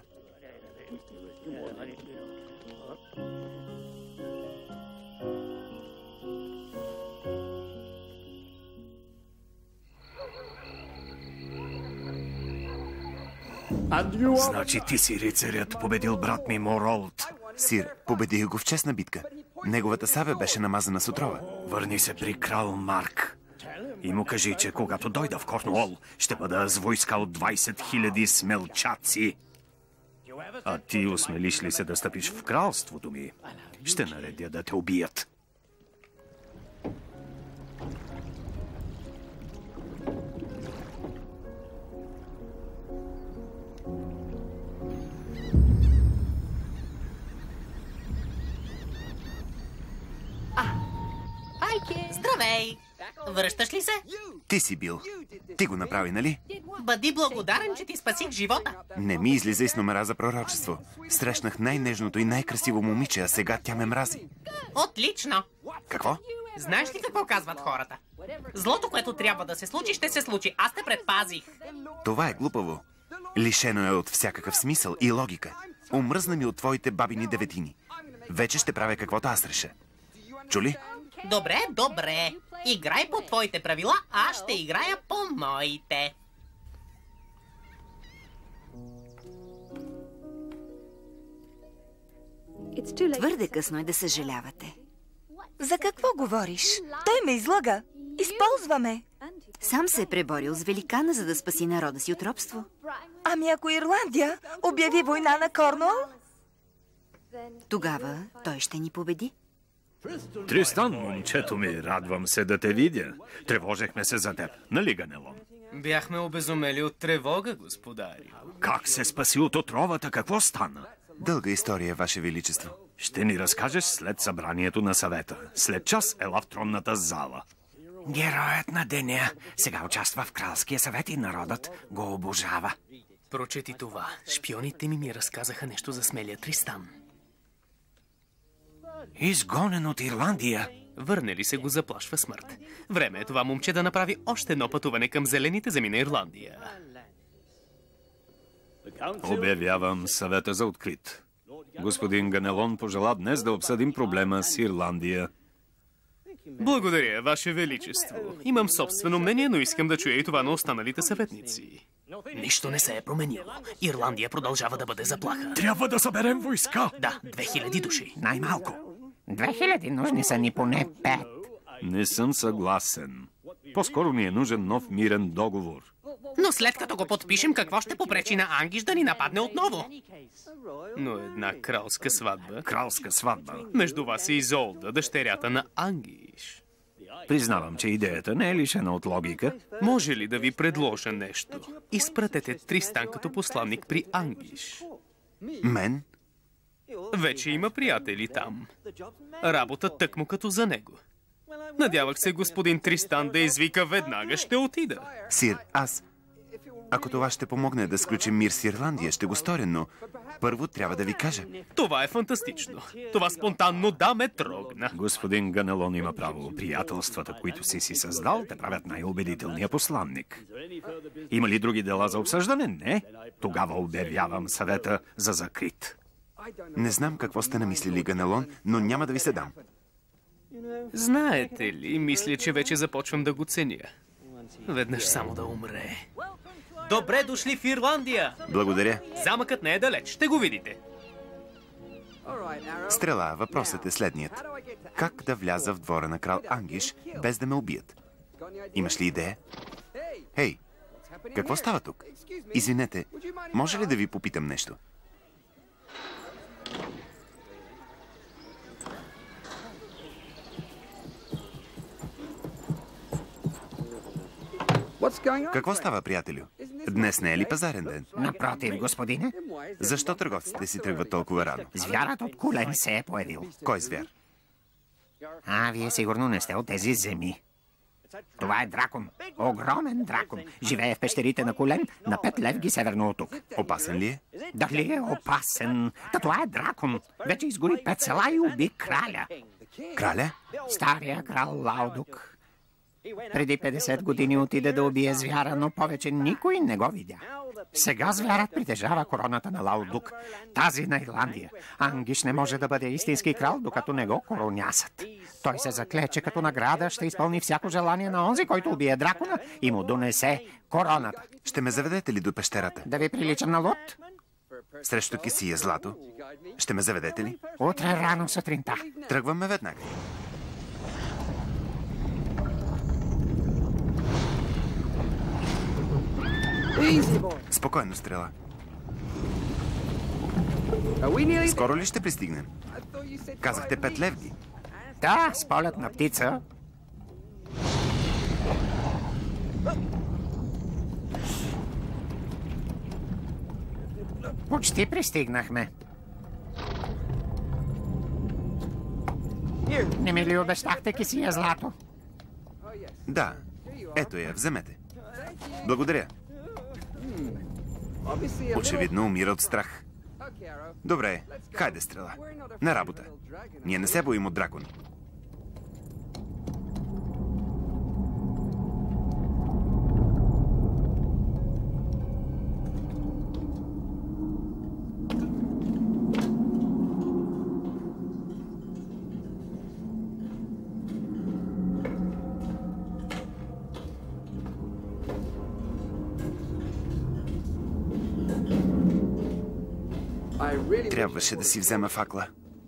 Значи ти си рицарят, победил брат ми Моролд. Сир, победих го в честна битка. Неговата сабя беше намазана с отрова. Върни се при крал Марк и му кажи, че когато дойда в Корнуол, ще бъда с войска от двайсет хиляди смелчаци. А ти осмелиш ли се да стъпиш в кралството ми? Ще наредя да те убият. Здравей! Връщаш ли се? Ти си бил. Ти го направи, нали? Бъди благодарен, че ти спасих живота. Не ми излизай с номера за пророчество. Срещнах най-нежното и най-красиво момиче, а сега тя ме мрази. Отлично! Какво? Знаеш ли какво казват хората? Злото, което трябва да се случи, ще се случи. Аз те предпазих. Това е глупаво. Лишено е от всякакъв смисъл и логика. Омръзна ми от твоите бабини деветини. Вече ще правя каквото аз реша. Чули? Добре, добре. Играй по твоите правила, а аз ще играя по моите. Твърде късно е да съжалявате. За какво говориш? Той ме излъга. Използва ме. Сам се е преборил с великана, за да спаси народа си от робство. Ами ако Ирландия обяви война на Корнуол? Тогава той ще ни победи. Тристан, момчето ми, радвам се да те видя. Тревожехме се за теб, нали, Ганелон? Бяхме обезумели от тревога, господари. Как се спаси от отровата? Какво стана? Дълга история, Ваше Величество. Ще ни разкажеш след събранието на съвета. След час ела в тронната зала. Героят на деня сега участва в кралския съвет и народът го обожава. Прочети това. Шпионите ми ми разказаха нещо за смелия Тристан. Изгонен от Ирландия. Върне ли се, го заплашва смърт. Време е това момче да направи още едно пътуване към зелените земи на Ирландия. Обявявам съвета за открит. Господин Ганелон пожела днес да обсъдим проблема с Ирландия. Благодаря, Ваше Величество. Имам собствено мнение, но искам да чуя и това на останалите съветници. Нищо не се е променило. Ирландия продължава да бъде заплаха. Трябва да съберем войска. Да, две хиляди души. Най-малко. Две хиляди нужни са ни поне пет. Не съм съгласен. По-скоро ни е нужен нов мирен договор. Но след като го подпишем, какво ще попречи на Ангиш да ни нападне отново? Но една кралска сватба... Кралска сватба. Между вас и Изолда, дъщерята на Ангиш. Признавам, че идеята не е лишена от логика. Може ли да ви предложа нещо? Изпратете Тристан като посланник при Ангиш. Мен? Вече има приятели там. Работа тъкмо като за него. Надявах се господин Тристан да извика веднага, ще отида. Сир, аз... Ако това ще помогне да сключим мир с Ирландия, ще го сторя, но първо трябва да ви кажа. Това е фантастично. Това спонтанно да ме трогна. Господин Ганелон има право. Приятелствата, които си си създал, те правят най-убедителния посланник. Има ли други дела за обсъждане? Не. Тогава обявявам съвета за закрит. Не знам какво сте намислили, Ганелон, но няма да ви се дам. Знаете ли, мисля, че вече започвам да го ценя. Веднъж само да умре. Добре дошли в Ирландия! Благодаря. Замъкът не е далеч, ще го видите. Стрела, въпросът е следният. Как да вляза в двора на крал Ангиш, без да ме убият? Имаш ли идея? Хей, какво става тук? Извинете, може ли да ви попитам нещо? Какво става, приятелю? Днес не е ли пазарен ден? Напротив, господине. Защо търговците си тръгват толкова рано? Звярат от Кулен се е появил. Кой звяр? А, вие сигурно не сте от тези земи. Това е дракон. Огромен дракон. Живее в пещерите на Кулен, на пет левги северно от тук. Опасен ли е? Дали е опасен? Та това е дракон. Вече изгори пет села и уби краля. Краля? Стария крал Лаудук. Преди петдесет години отиде да убие звяра, но повече никой не го видя. Сега звярат притежава короната на Лаудук, тази на Ирландия. Ангиш не може да бъде истински крал, докато не го коронясат. Той се закле, че като награда ще изпълни всяко желание на онзи, който убие дракона и му донесе короната. Ще ме заведете ли до пещерата? Да ви приличам на луд? Срещу кисия злато? Ще ме заведете ли? Утре рано сутринта. Тръгваме веднага. Спокойно, Стрела. Скоро ли ще пристигнем? Казахте пет левги. Да, с полет на птица. Почти пристигнахме. Не ми ли обещахте кисия злато? Да, ето я, вземете. Благодаря. Очевидно умира от страх. Добре, хайде, Стрела. На работа. Ние не се боим от дракони. Трябваше да си взема факла.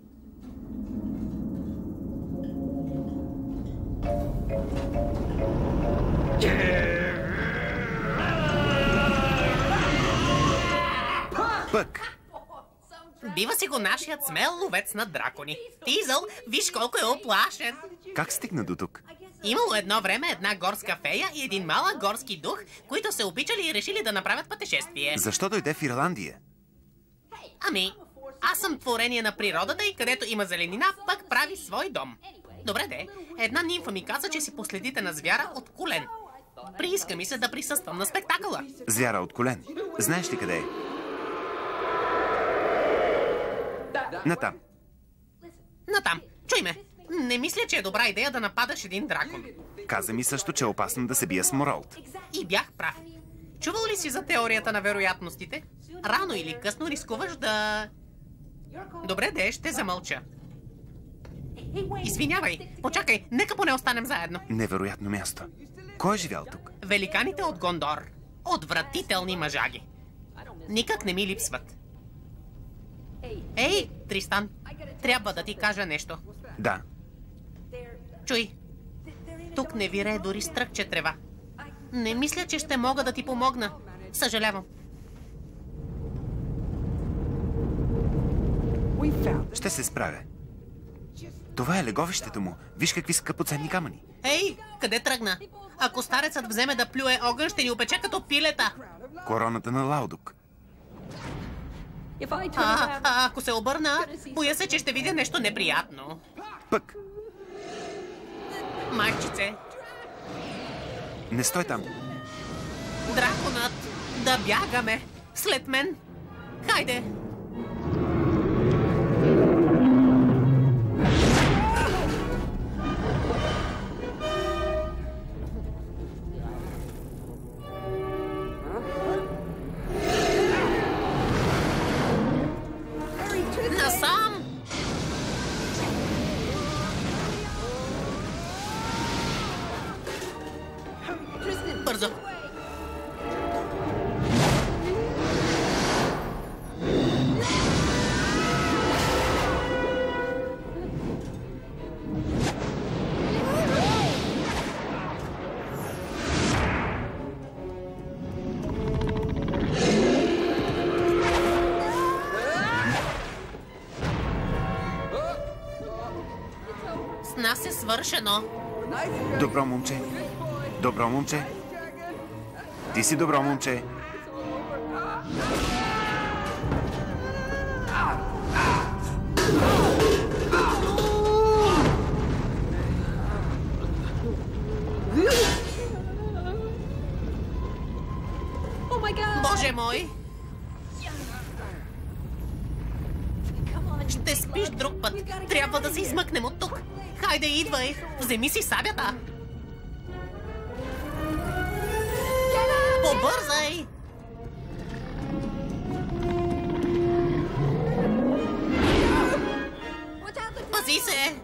Пък! Бива си го нашият смел ловец на дракони. Тизъл, виж колко е оплашен. Как стигна до тук? Имало едно време една горска фея и един малък горски дух, които се обичали и решили да направят пътешествие. Защо дойде в Ирландия? Ами, аз съм творение на природата и където има зеленина, пък прави свой дом. Добре де, една нимфа ми каза, че си последите на звяра от Кулен. Прииска ми се да присъствам на спектакъла. Звяра от Кулен. Знаеш ли къде е? Натам. Натам. Чуй ме. Не мисля, че е добра идея да нападаш един дракон. Каза ми също, че е опасно да се бия с Моролт. И бях прав. Чувал ли си за теорията на вероятностите? Рано или късно рискуваш да... Добре де, ще замълча. Извинявай, почакай, нека поне останем заедно. Невероятно място. Кой е живял тук? Великаните от Гондор. Отвратителни мъжаги. Никак не ми липсват. Ей, Тристан, трябва да ти кажа нещо. Да. Чуй, тук не вирее дори стръкче трева. Не мисля, че ще мога да ти помогна. Съжалявам. Ще се справя. Това е леговището му. Виж какви скъпоценни камъни. Ей, къде тръгна? Ако старецът вземе да плюе огън, ще ни опече като пилета. Короната на Лаудук. А, а ако се обърна, боя се, че ще видя нещо неприятно. Пък. Майчице. Не стой там. Драконът. Да бягаме. След мен. Хайде. Насам. Бързо. С нас е свършено. Добро момче. Добро момче. Ти си добро момче. Боже мой! Ще спиш друг път. Трябва да се измъкнем от тук. Хайде, идвай. Вземи си сабята. Побързай! Пази се!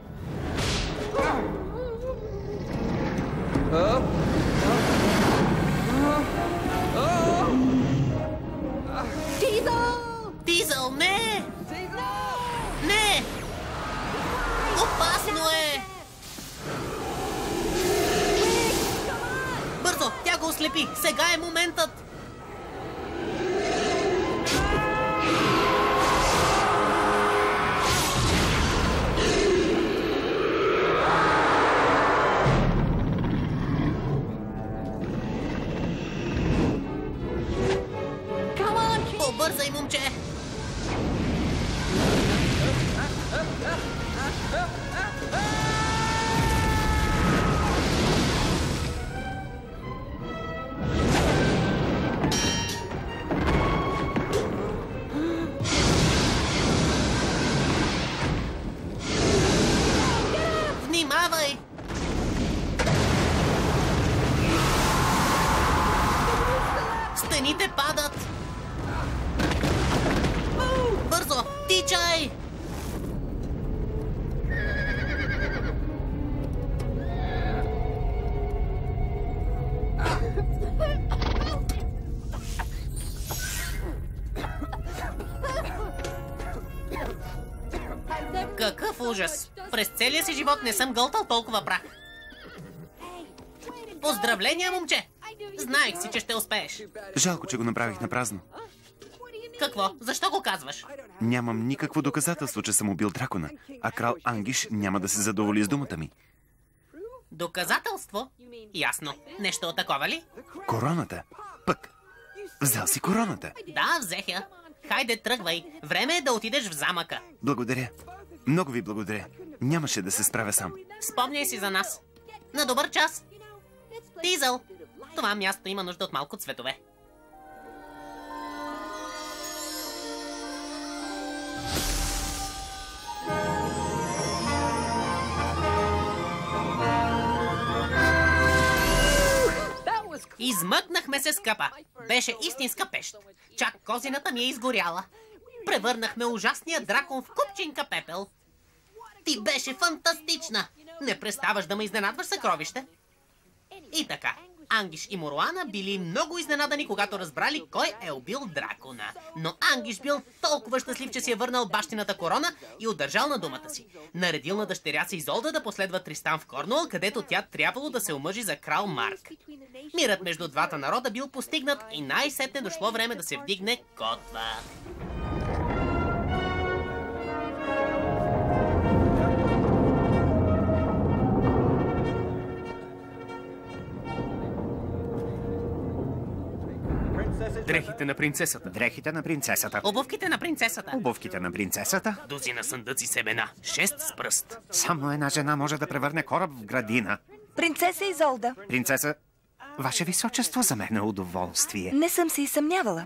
Дизел! Дизел, не! Не! Опасно е! Бързо, тя го ослепи! Сега е моментът! Побързай, момче! Внимавай! Стените падат! Бързо! Тичай! Какъв ужас! През целия си живот не съм гълтал толкова прах. Поздравления, момче! Знаех си, че ще успееш. Жалко, че го направих на празно. Какво? Защо го казваш? Нямам никакво доказателство, че съм убил дракона, а крал Ангиш няма да се задоволи с думата ми. Доказателство? Ясно. Нещо такова ли? Короната? Пък. Взел си короната. Да, взех я. Хайде, тръгвай. Време е да отидеш в замъка. Благодаря. Много ви благодаря. Нямаше да се справя сам. Спомняй си за нас. На добър час. Дизел, това място има нужда от малко цветове. Измъкнахме се, скъпа. Беше истинска пещ. Чак козината ми е изгоряла. Превърнахме ужасния дракон в купчинка пепел. Ти беше фантастична! Не преставаш да ме изненадваш, съкровище. И така, Ангиш и Моруана били много изненадани, когато разбрали кой е убил дракона. Но Ангиш бил толкова щастлив, че си е върнал бащината корона и удържал на думата си. Наредил на дъщеря си Изолда да последва Тристан в Корнуол, където тя трябвало да се омъжи за крал Марк. Мирът между двата народа бил постигнат и най-сетне дошло време да се вдигне котва. Дрехите на принцесата. Дрехите на принцесата. Обувките на принцесата. Обувките на принцесата. Дозина съндъци семена. Шест с пръст. Само една жена може да превърне кораб в градина. Принцеса Изолда. Принцеса, ваше височество, за мен е удоволствие. Не съм се и съмнявала.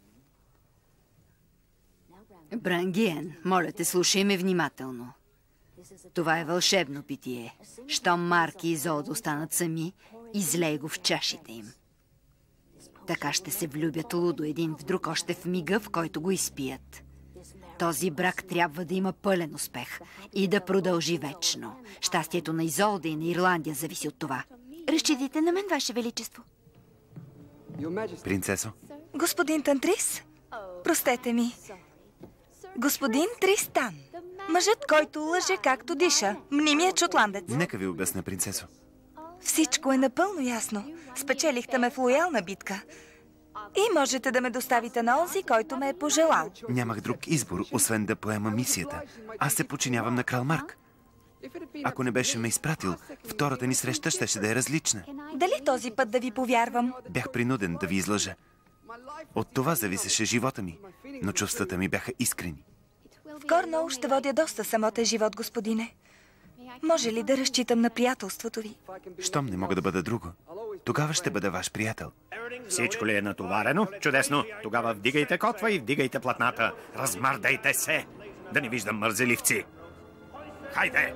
Брангиен, моля те, слушай ме внимателно. Това е вълшебно питие. Щом Марк и Изолда останат сами, излей го в чашите им. Така ще се влюбят лудо един в друг още в мига, в който го изпият. Този брак трябва да има пълен успех и да продължи вечно. Щастието на Изолда и на Ирландия зависи от това. Разчитайте на мен, Ваше Величество. Принцесо? Господин Тантрис, простете ми. Господин Тристан, мъжът, който лъже както диша, мнимият шотландец. Нека ви обясня, принцесо. Всичко е напълно ясно. Спечелихте ме в лоялна битка. И можете да ме доставите на онзи, който ме е пожелал. Нямах друг избор, освен да поема мисията. Аз се подчинявам на крал Марк. Ако не беше ме изпратил, втората ни среща щеше да е различна. Дали този път да ви повярвам? Бях принуден да ви излъжа. От това зависеше живота ми, но чувствата ми бяха искрени. В Корнуол ще водя доста самотен живот, господине. Може ли да разчитам на приятелството ви? Щом не мога да бъда друго, тогава ще бъда ваш приятел. Всичко ли е натоварено? Чудесно. Тогава вдигайте котва и вдигайте платната. Размърдайте се. Да не виждам мързеливци. Хайде!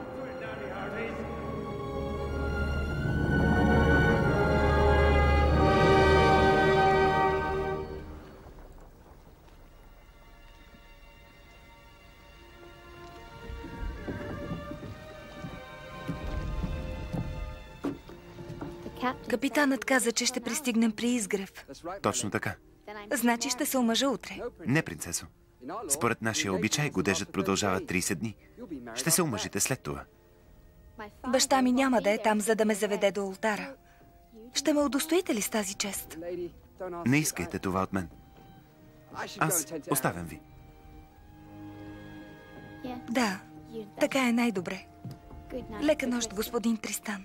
Капитанът каза, че ще пристигнем при изгрев. Точно така. Значи ще се омъжа утре. Не, принцесо. Според нашия обичай, годежът продължава трийсет дни. Ще се омъжите след това. Баща ми няма да е там, за да ме заведе до олтара. Ще ме удостоите ли с тази чест? Не искайте това от мен. Аз оставям ви. Да, така е най-добре. Лека нощ, господин Тристан.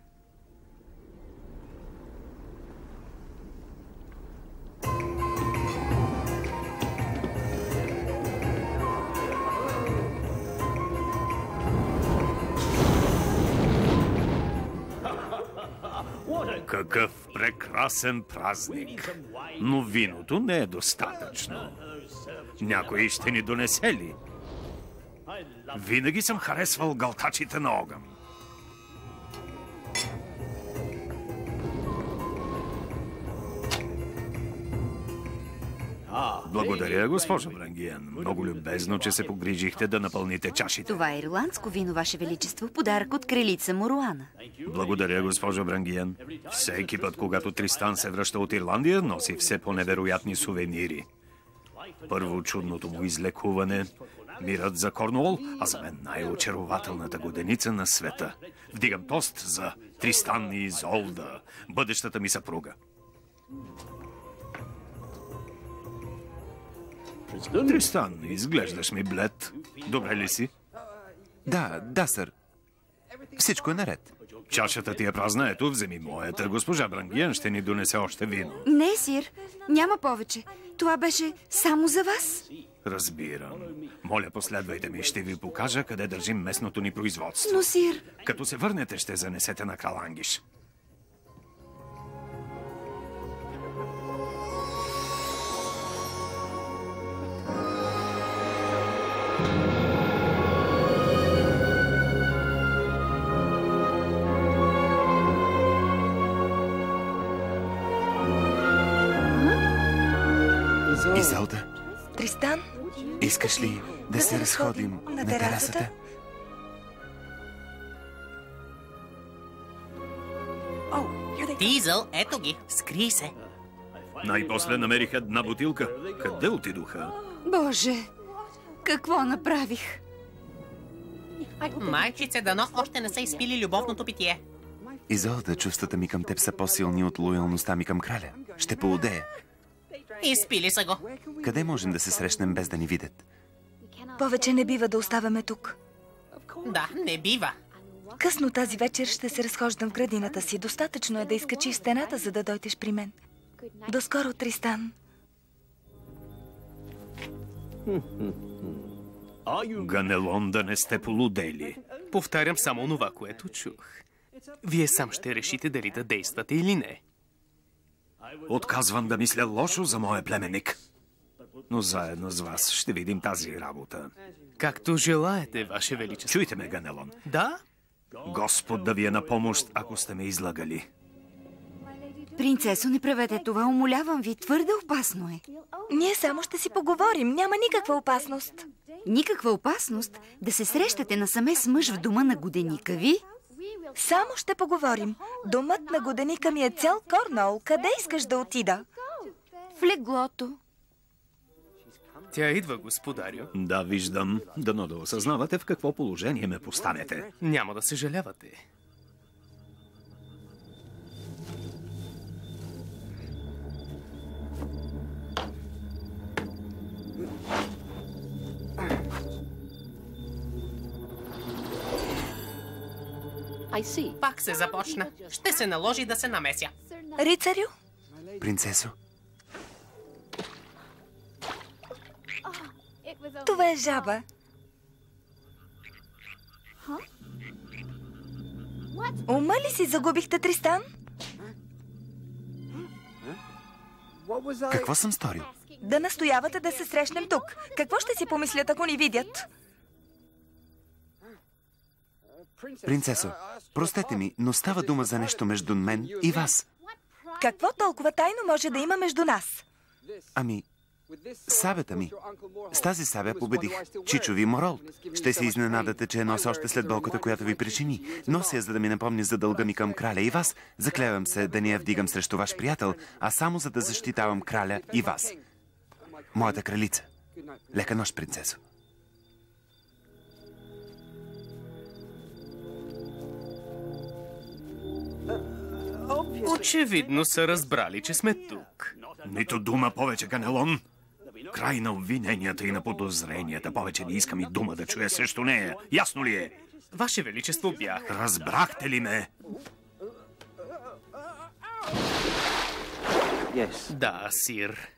Какъв прекрасен празник! Но виното не е достатъчно. Някой ще ни донесе ли? Винаги съм харесвал гълтачите на огън. Благодаря, госпожо Брангиен. Много любезно, че се погрижихте да напълните чашите. Това е ирландско вино, Ваше Величество. Подарък от кралица Моруана. Благодаря, госпожо Брангиен. Всеки път, когато Тристан се връща от Ирландия, носи все по-невероятни сувенири. Първо чудното му излекуване, мирът за Корнуол, а за мен най-очарователната годеница на света. Вдигам тост за Тристан и Изолда, бъдещата ми съпруга. Тристан, изглеждаш ми блед. Добре ли си? Да, да, сър. Всичко е наред. Чашата ти е празна, ето, вземи моята. Госпожа Брангиен ще ни донесе още вино. Не, сир, няма повече. Това беше само за вас. Разбирам. Моля, последвайте ми, ще ви покажа къде държим местното ни производство. Но, сир... Като се върнете, ще занесете на крал Ангиш. Изолда, Тристан? искаш ли да се разходим на терасата? Тизъл, ето ги, скри се. Най-после намерих една бутилка. Къде отидоха? Боже, какво направих? Майчице, дано още не са изпили любовното питие. Изолда, чувствата ми към теб са по-силни от лоялността ми към краля. Ще поудея. Изпили са го. Къде можем да се срещнем без да ни видят? Повече не бива да оставаме тук. Да, не бива. Късно тази вечер ще се разхождам в градината си. Достатъчно е да изкачиш стената, за да дойдеш при мен. До скоро, Тристан. Ганелон, да не сте полудели. Повтарям само онова, което чух. Вие сам ще решите дали да действате или не. Отказвам да мисля лошо за моя племенник. Но заедно с вас ще видим тази работа. Както желаете, Ваше Величество. Чуйте ме, Ганелон. Да? Господ да ви е на помощ, ако сте ме излагали. Принцесо, не правете това, умолявам ви. Твърде опасно е. Ние само ще си поговорим. Няма никаква опасност. Никаква опасност да се срещате насаме с мъж в дома на годеника ви? Само ще поговорим. Домът на годеника ми е цял Корнуол. Къде искаш да отида? В леглото. Тя идва, господарю. Да, виждам. Дано да осъзнавате в какво положение ме поставяте. Няма да съжалявате. Пак се започна. Ще се наложи да се намеся. Рицарю? Принцесо? Това е жаба. Ума ли си загубихте, Тристан? Какво съм сторил? Да настоявате да се срещнем тук. Какво ще си помислят, ако ни видят? Принцесо, простете ми, но става дума за нещо между мен и вас. Какво толкова тайно може да има между нас? Ами, сабята ми. С тази сабя победих Чичо ви Морол. Ще се изненадате, че я нося още след болката, която ви причини. Нося я, за да ми напомни за дълга ми към краля и вас. Заклевам се да не я вдигам срещу ваш приятел, а само за да защитавам краля и вас. Моята кралица. Лека нощ, принцесо. Очевидно са разбрали, че сме тук. Нито дума повече, Ганелон. Край на обвиненията и на подозренията. Повече не искам и дума да чуя срещу нея. Ясно ли е? Ваше Величество, бях. Разбрахте ли ме? Да, сир.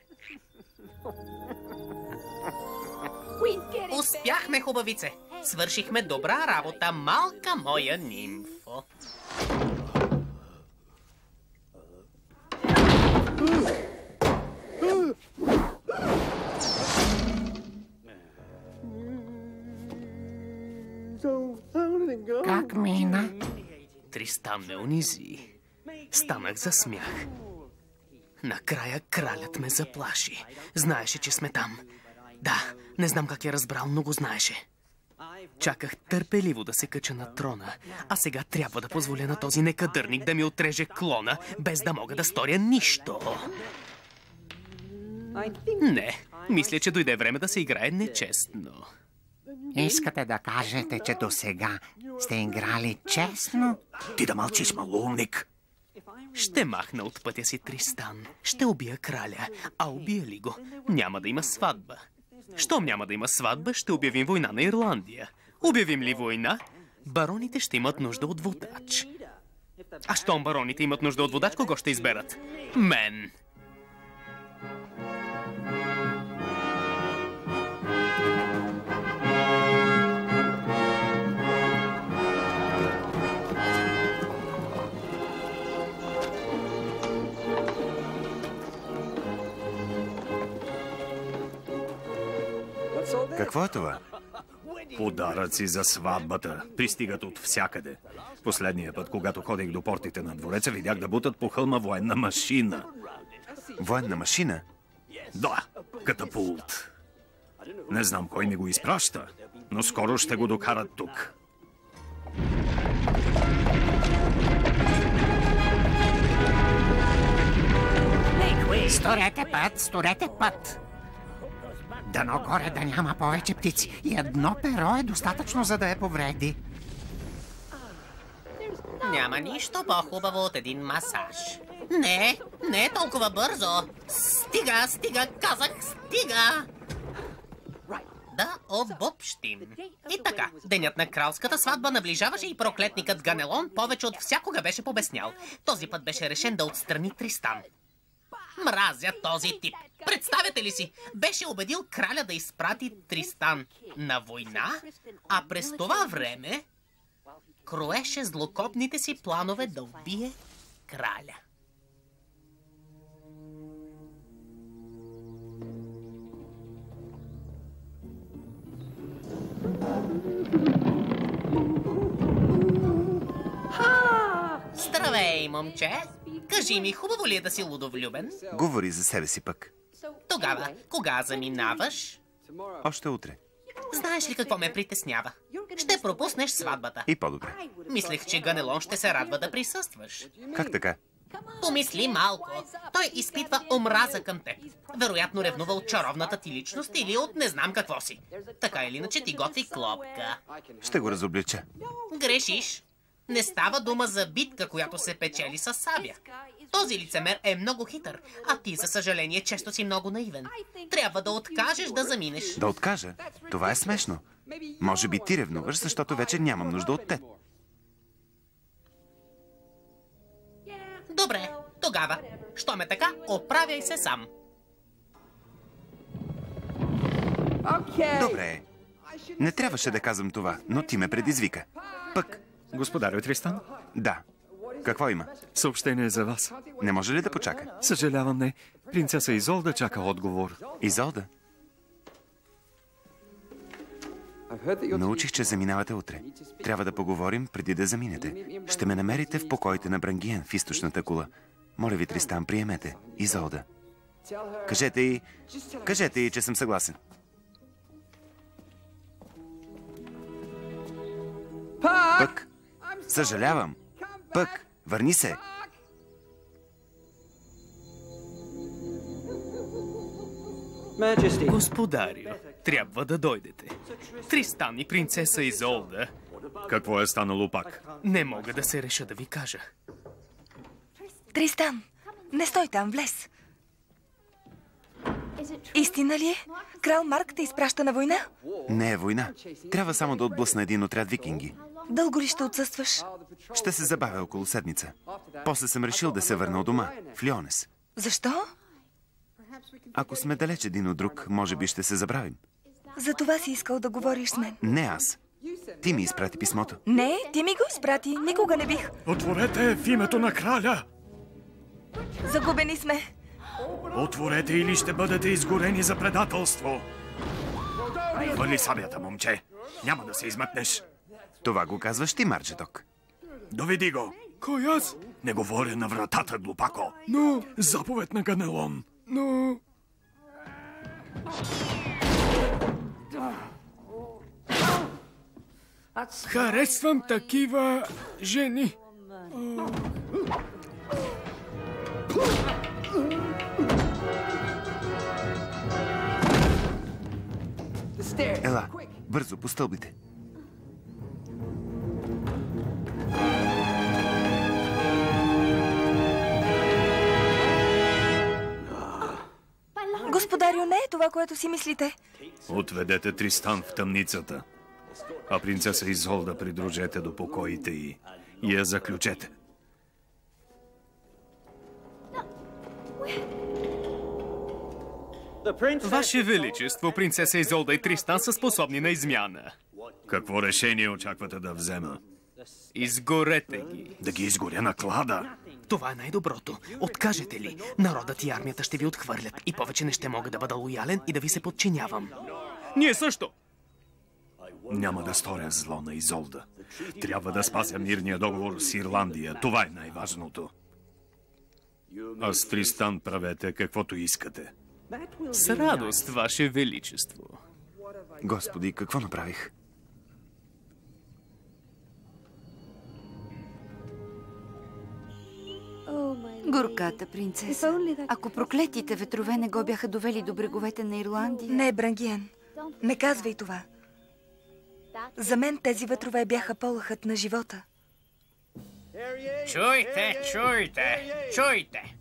Успяхме, хубавице. Свършихме добра работа, малка моя нимфо. Как мина? Тристан ме унизи. Станах за смях. Накрая кралят ме заплаши. Знаеше, че сме там. Да, не знам как е разбрал, но го знаеше. Чаках търпеливо да се кача на трона, а сега трябва да позволя на този некадърник да ми отреже клона, без да мога да сторя нищо. Не, мисля, че дойде време да се играе нечестно. Искате да кажете, че до сега сте играли честно? Ти да мълчиш, малоумник. Ще махна от пътя си Тристан. Ще убия краля. А убия ли го, няма да има сватба. Щом няма да има сватба, ще обявим война на Ирландия. Обявим ли война, бароните ще имат нужда от водач. А щом бароните имат нужда от водач, кого ще изберат? Мен. Какво е това? Подаръци за сватбата. Пристигат от всякъде. Последния път, когато ходих до портите на двореца, видях да бутат по хълма военна машина. Военна машина? Да, катапулт. Не знам кой ми го изпраща, но скоро ще го докарат тук. Сторете път, сторете път. Дано горе да няма повече птици. И едно перо е достатъчно, за да я повреди. Няма нищо по-хубаво от един масаж. Не, не е толкова бързо. Стига, стига, казах, стига. Да обобщим. И така, денят на кралската сватба наближаваше и проклетникът Ганелон повече от всякога беше побеснял. Този път беше решен да отстрани Тристан. Мразя този тип. Представете ли си? Беше убедил краля да изпрати Тристан на война, а през това време кроеше злокобните си планове да убие краля. Здравей, момче! Кажи ми, хубаво ли е да си лудовлюбен? Говори за себе си пък. Тогава, кога заминаваш? Още утре. Знаеш ли какво ме притеснява? Ще пропуснеш сватбата. И по-добре. Мислех, че Ганелон ще се радва да присъстваш. Как така? Помисли малко. Той изпитва омраза към теб. Вероятно ревнува от чаровната ти личност или от не знам какво си. Така или иначе ти готви клопка. Ще го разоблича. Грешиш. Не става дума за битка, която се печели с сабя. Този лицемер е много хитър, а ти, за съжаление, често си много наивен. Трябва да откажеш да заминеш. Да откажа? Това е смешно. Може би ти ревнуваш, защото вече нямам нужда от теб. Добре, тогава, щом е така, оправяй се сам. Добре. Не трябваше да казвам това, но ти ме предизвика. Пък. Господарю Тристан? Да. Какво има? Съобщение за вас. Не може ли да почака? Съжалявам, не. Принцеса Изолда чака отговор. Изолда? Научих, че заминавате утре. Трябва да поговорим преди да заминете. Ще ме намерите в покоите на Брангиен в източната кула. Моля ви, Тристан, приемете. Изолда. Кажете й... Кажете й, че съм съгласен. Пък. Съжалявам. Пък. Върни се. Господарю, трябва да дойдете. Тристан и принцеса Изолда. Какво е станало пак? Не мога да се реша да ви кажа. Тристан, не стой там, влез. Истина ли е? Крал Марк те изпраща на война? Не е война. Трябва само да отблъсна един отряд викинги. Дълго ли ще отсъстваш? Ще се забавя около седмица. После съм решил да се върна у дома, в Лионес. Защо? Ако сме далеч един от друг, може би ще се забравим. За това си искал да говориш с мен. Не аз. Ти ми изпрати писмото. Не, ти ми го изпрати. Никога не бих. Отворете в името на краля! Загубени сме. Отворете или ще бъдете изгорени за предателство. Вали сабята, момче. Няма да се измъкнеш. Това го казваш ти, Марджеток. Доведи го. Кой аз? Не говоря на вратата, глупако. Но... Заповед на Ганелон. Но... Харесвам такива жени. Ела, бързо, по стълбите. Господарю, не е това, което си мислите. Отведете Тристан в тъмницата, а принцеса Изолда придружете до покоите й и я заключете. Ваше Величество, принцеса Изолда и Тристан са способни на измяна. Какво решение очаквате да взема? Изгорете ги. Да ги изгоря на клада? Това е най-доброто. Откажете ли, народът и армията ще ви отхвърлят и повече не ще мога да бъда лоялен и да ви се подчинявам. Ние също! Няма да сторя зло на Изолда. Трябва да спазя мирния договор с Ирландия. Това е най-важното. А с Тристан правете каквото искате. С радост, Ваше Величество. Господи, какво направих? Горката принцеса. Ако проклетите ветрове не го бяха довели до бреговете на Ирландия... Не, Брангиен, не казвай това. За мен тези ветрове бяха полъхът на живота. Чуйте, чуйте, чуйте!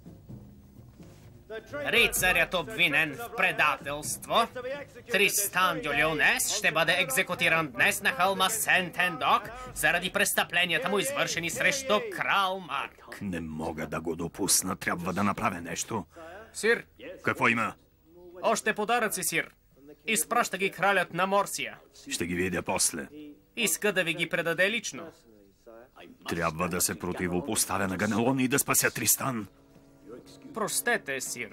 Рицарят обвинен в предателство, Тристан дю Лионес, ще бъде екзекутиран днес на хълма Сент-Ендок заради престъпленията му, извършени срещу крал Марк. Не мога да го допусна. Трябва да направя нещо. Сир, Какво има? още подаръци, сир. Изпраща ги кралят на Морсия. Ще ги видя после. Иска да ви ги предаде лично. Трябва да се противопоставя на Ганелон и да спася Тристан. Простете, сир.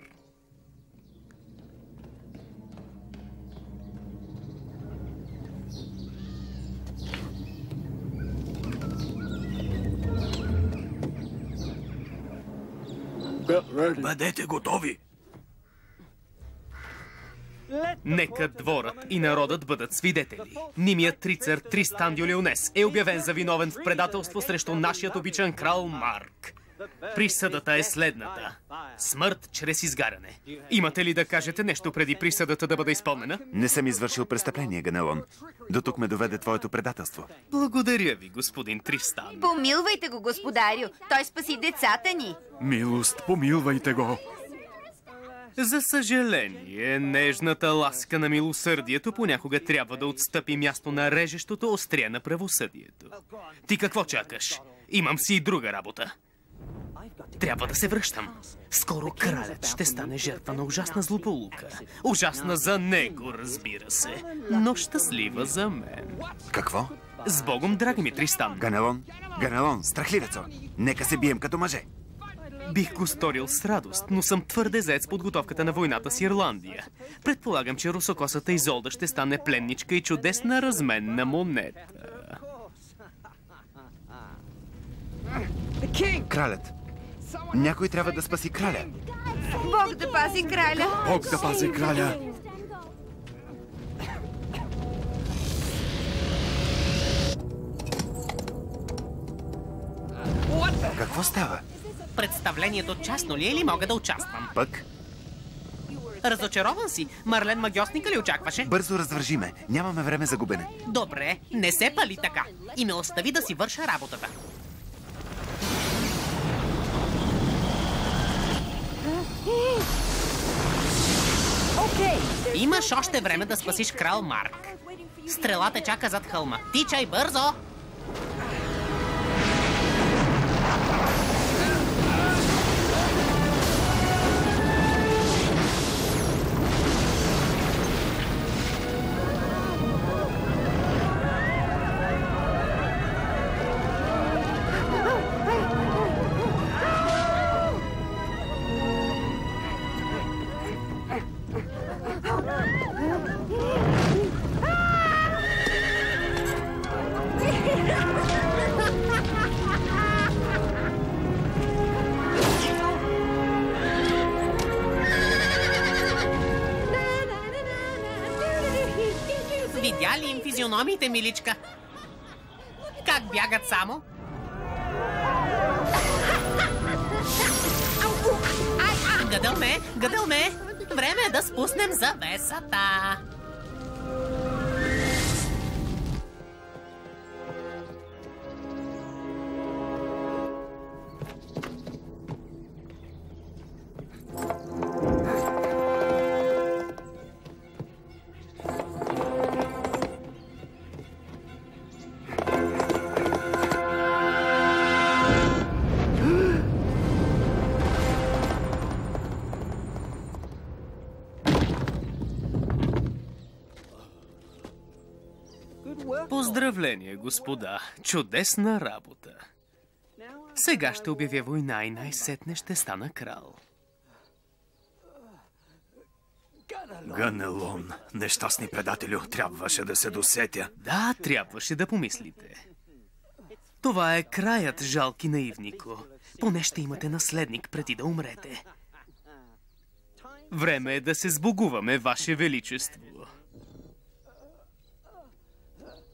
Бъдете готови! Нека дворът и народът бъдат свидетели. Нимият рицар Тристан дю Лионес е обявен за виновен в предателство срещу нашият обичан крал Марк. Присъдата е следната. Смърт чрез изгаряне. Имате ли да кажете нещо преди присъдата да бъде изпълнена? Не съм извършил престъпление, Ганелон. До тук ме доведе твоето предателство. Благодаря ви, господин Тристан. Помилвайте го, господарю. Той спаси децата ни. Милост, помилвайте го! За съжаление, нежната ласка на милосърдието понякога трябва да отстъпи място на режещото острие на правосъдието. Ти какво чакаш? Имам си и друга работа. Трябва да се връщам. Скоро кралят ще стане жертва на ужасна злополука. Ужасна за него, разбира се, но щастлива за мен. Какво? С Богом, драги ми Тристан. Ганелон? Ганелон, страхливецо! Нека се бием като мъже! Бих го сторил с радост, но съм твърде зает с подготовката на войната с Ирландия. Предполагам, че русокосата Изолда ще стане пленничка и чудесна разменна монета. Кралят! Някой трябва да спаси краля. Бог да пази краля. Бог да пази краля! Какво става? Представлението частно ли е или мога да участвам? Пък? Разочарован си. Марлен магиосника ли очакваше? Бързо развържи ме. Нямаме време за губене. Добре, не се пали така. И ме остави да си върша работата. Имаш още време да спасиш крал Марк. Стрелата чака зад хълма. Тичай бързо! Видя ли им физиономиите, миличка? Как бягат само? Гъдъл ме, гъдъл ме! Време е да спуснем завесата! Поздравление, господа! Чудесна работа! Сега ще обявя война и най-сетне ще стана крал. Ганелон, нещастни предателю, трябваше да се досетя. Да, трябваше да помислите. Това е краят, жалки наивнико. Поне ще имате наследник преди да умрете. Време е да се сбогуваме, Ваше Величество.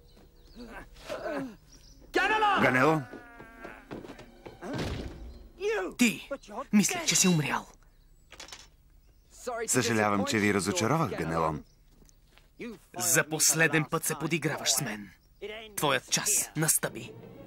Ганелон! Ти! Мисля, че си умрял. Съжалявам, че ви разочаровах, Ганелон. За последен път се подиграваш с мен. Твоят час настъпи.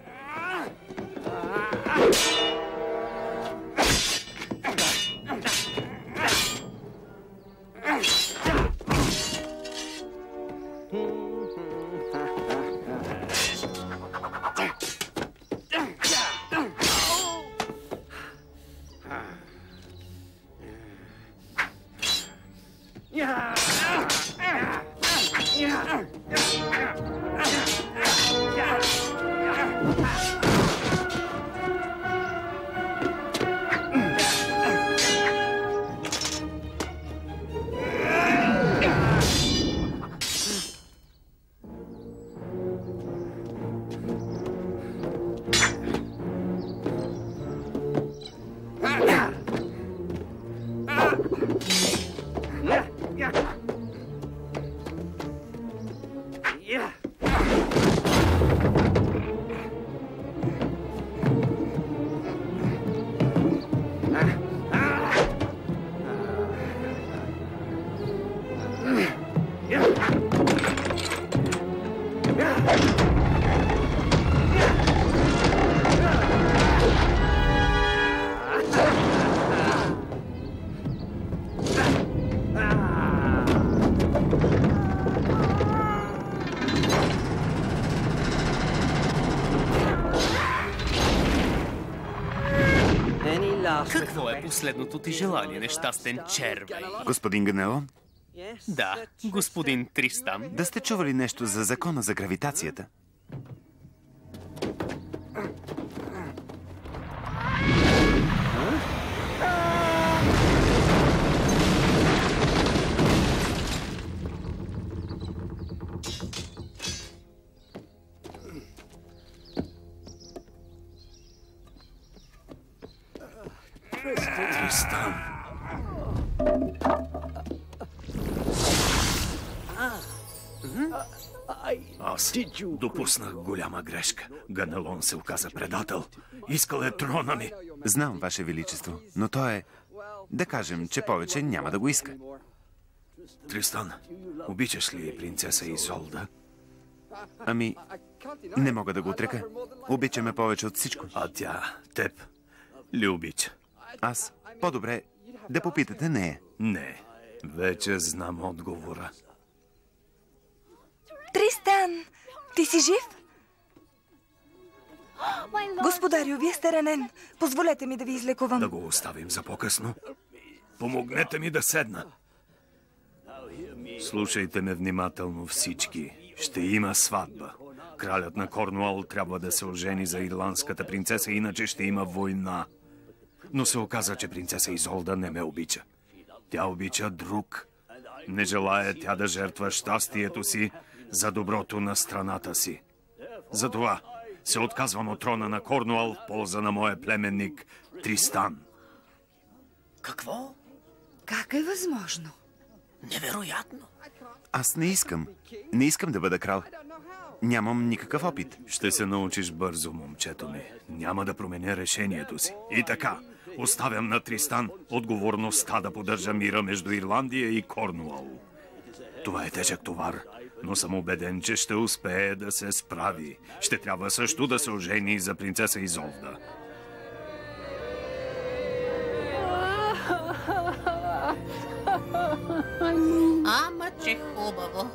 Какво е последното ти желание, нещастен червей? Господин Ганелон? Да, господин Тристан. Да сте чували нещо за закона за гравитацията? Тристан. Аз допуснах голяма грешка. Ганелон се оказа предател. Искал е трона ми. Знам, Ваше Величество, но то е... Да кажем, че повече няма да го иска. Тристан, обичаш ли принцеса Изолда? Ами, не мога да го отрека. Обича ме повече от всичко. А тя теб ли обича? Аз по-добре да попитате нея. Не, вече знам отговора. Тристан, ти си жив? Господарю, вие сте ранен. Позволете ми да ви излекувам. Да го оставим за по-късно. Помогнете ми да седна. Слушайте ме внимателно всички. Ще има сватба. Кралят на Корнуол трябва да се ожени за ирландската принцеса, иначе ще има война. Но се оказа, че принцеса Изолда не ме обича. Тя обича друг. Не желая тя да жертва щастието си за доброто на страната си. Затова се отказвам от трона на Корнуол в полза на моя племенник Тристан. Какво? Как е възможно? Невероятно. Аз не искам. Не искам да бъда крал. Нямам никакъв опит. Ще се научиш бързо, момчето ми. Няма да променя решението си. И така, оставям на Тристан отговорността да поддържа мира между Ирландия и Корнуол. Това е тежък товар, но съм убеден, че ще успее да се справи. Ще трябва също да се ожени за принцеса Изолда. Ама, че хубаво.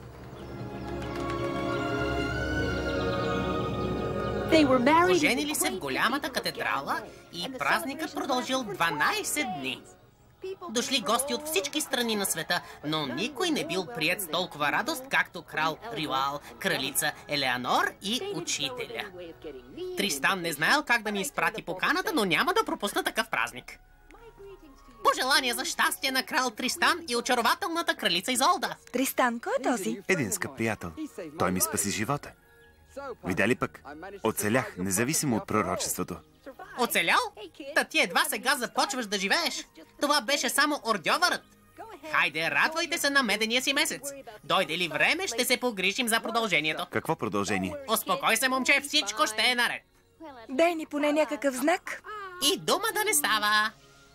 Оженили се в голямата катедрала и празникът продължил дванайсет дни. Дошли гости от всички страни на света, но никой не бил приет с толкова радост, както крал Рюал, кралица Елеанор и учителя. Тристан не знаел как да ми изпрати поканата, но няма да пропусна такъв празник. Пожелания за щастие на крал Тристан и очарователната кралица Изолда. Тристан, кой е този? Един скъп приятел. Той ми спаси живота. Видя ли пък? Оцелях, независимо от пророчеството. Оцелял? Та ти едва сега започваш да живееш. Това беше само ордьовърът. Хайде, радвайте се на медения си месец. Дойде ли време, ще се погрижим за продължението. Какво продължение? Успокой се, момче, всичко ще е наред. Дай ни поне някакъв знак. И дума да не става.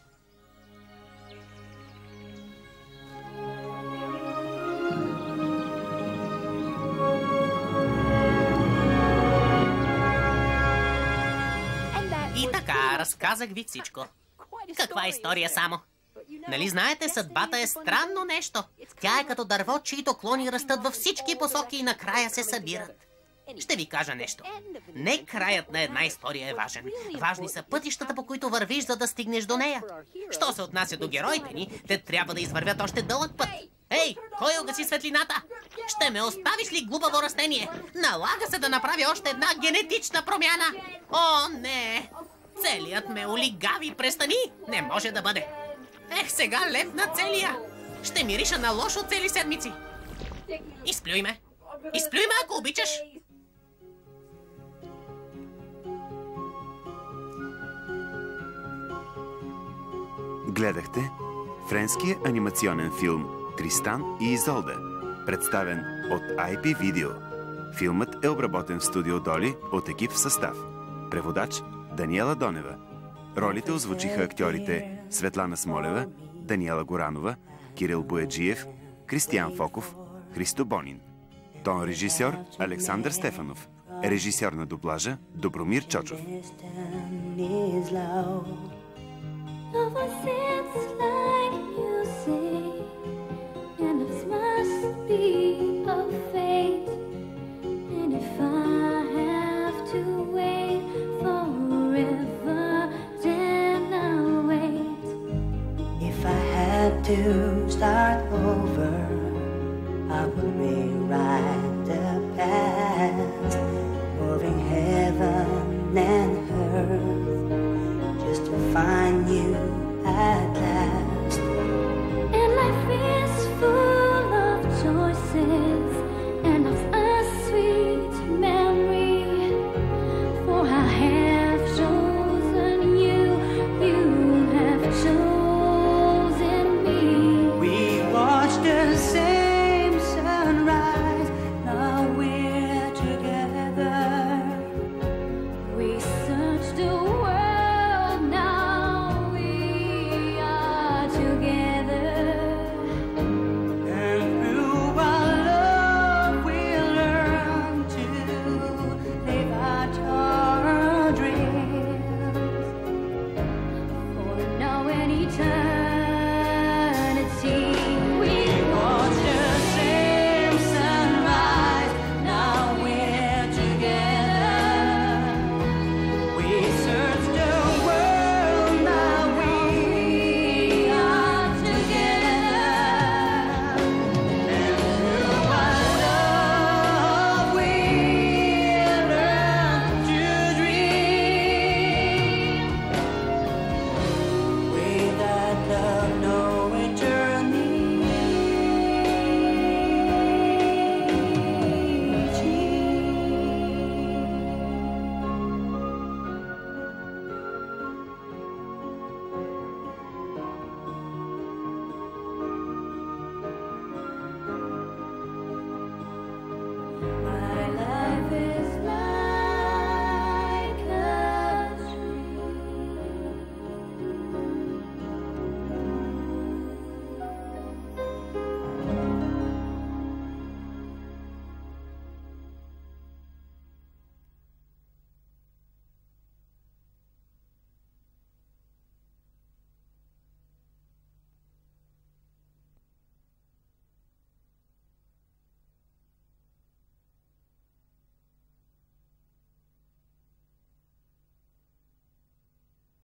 И така, разказах ви всичко. Каква история само? Нали знаете, съдбата е странно нещо. Тя е като дърво, чието клони растат във всички посоки и накрая се събират. Ще ви кажа нещо. Не краят на една история е важен. Важни са пътищата, по които вървиш, за да стигнеш до нея. Що се отнася до героите ни, те трябва да извървят още дълъг път. Ей, кой угаси светлината? Ще ме оставиш ли, глупаво растение? Налага се да направя още една генетична промяна. О, не! Целият ме олигави, престани! Не може да бъде. Ех, сега лепна целия. Ще мириша на лошо цели седмици. Изплюй ме. Изплюй ме, ако обичаш. Гледахте френския анимационен филм Тристан и Изолда, представен от ай пи Video. Филмът е обработен в студио Доли от екип в състав. Преводач Даниела Донева. Ролите озвучиха актьорите Светлана Смолева, Даниела Горанова, Кирил Бояджиев, Кристиян Фоков, Христо Бонин. Тон режисьор Александър Стефанов. Режисьор на дублажа Добромир Чочов. To start over, I would rewrite the past, moving heaven and earth, just to find you again.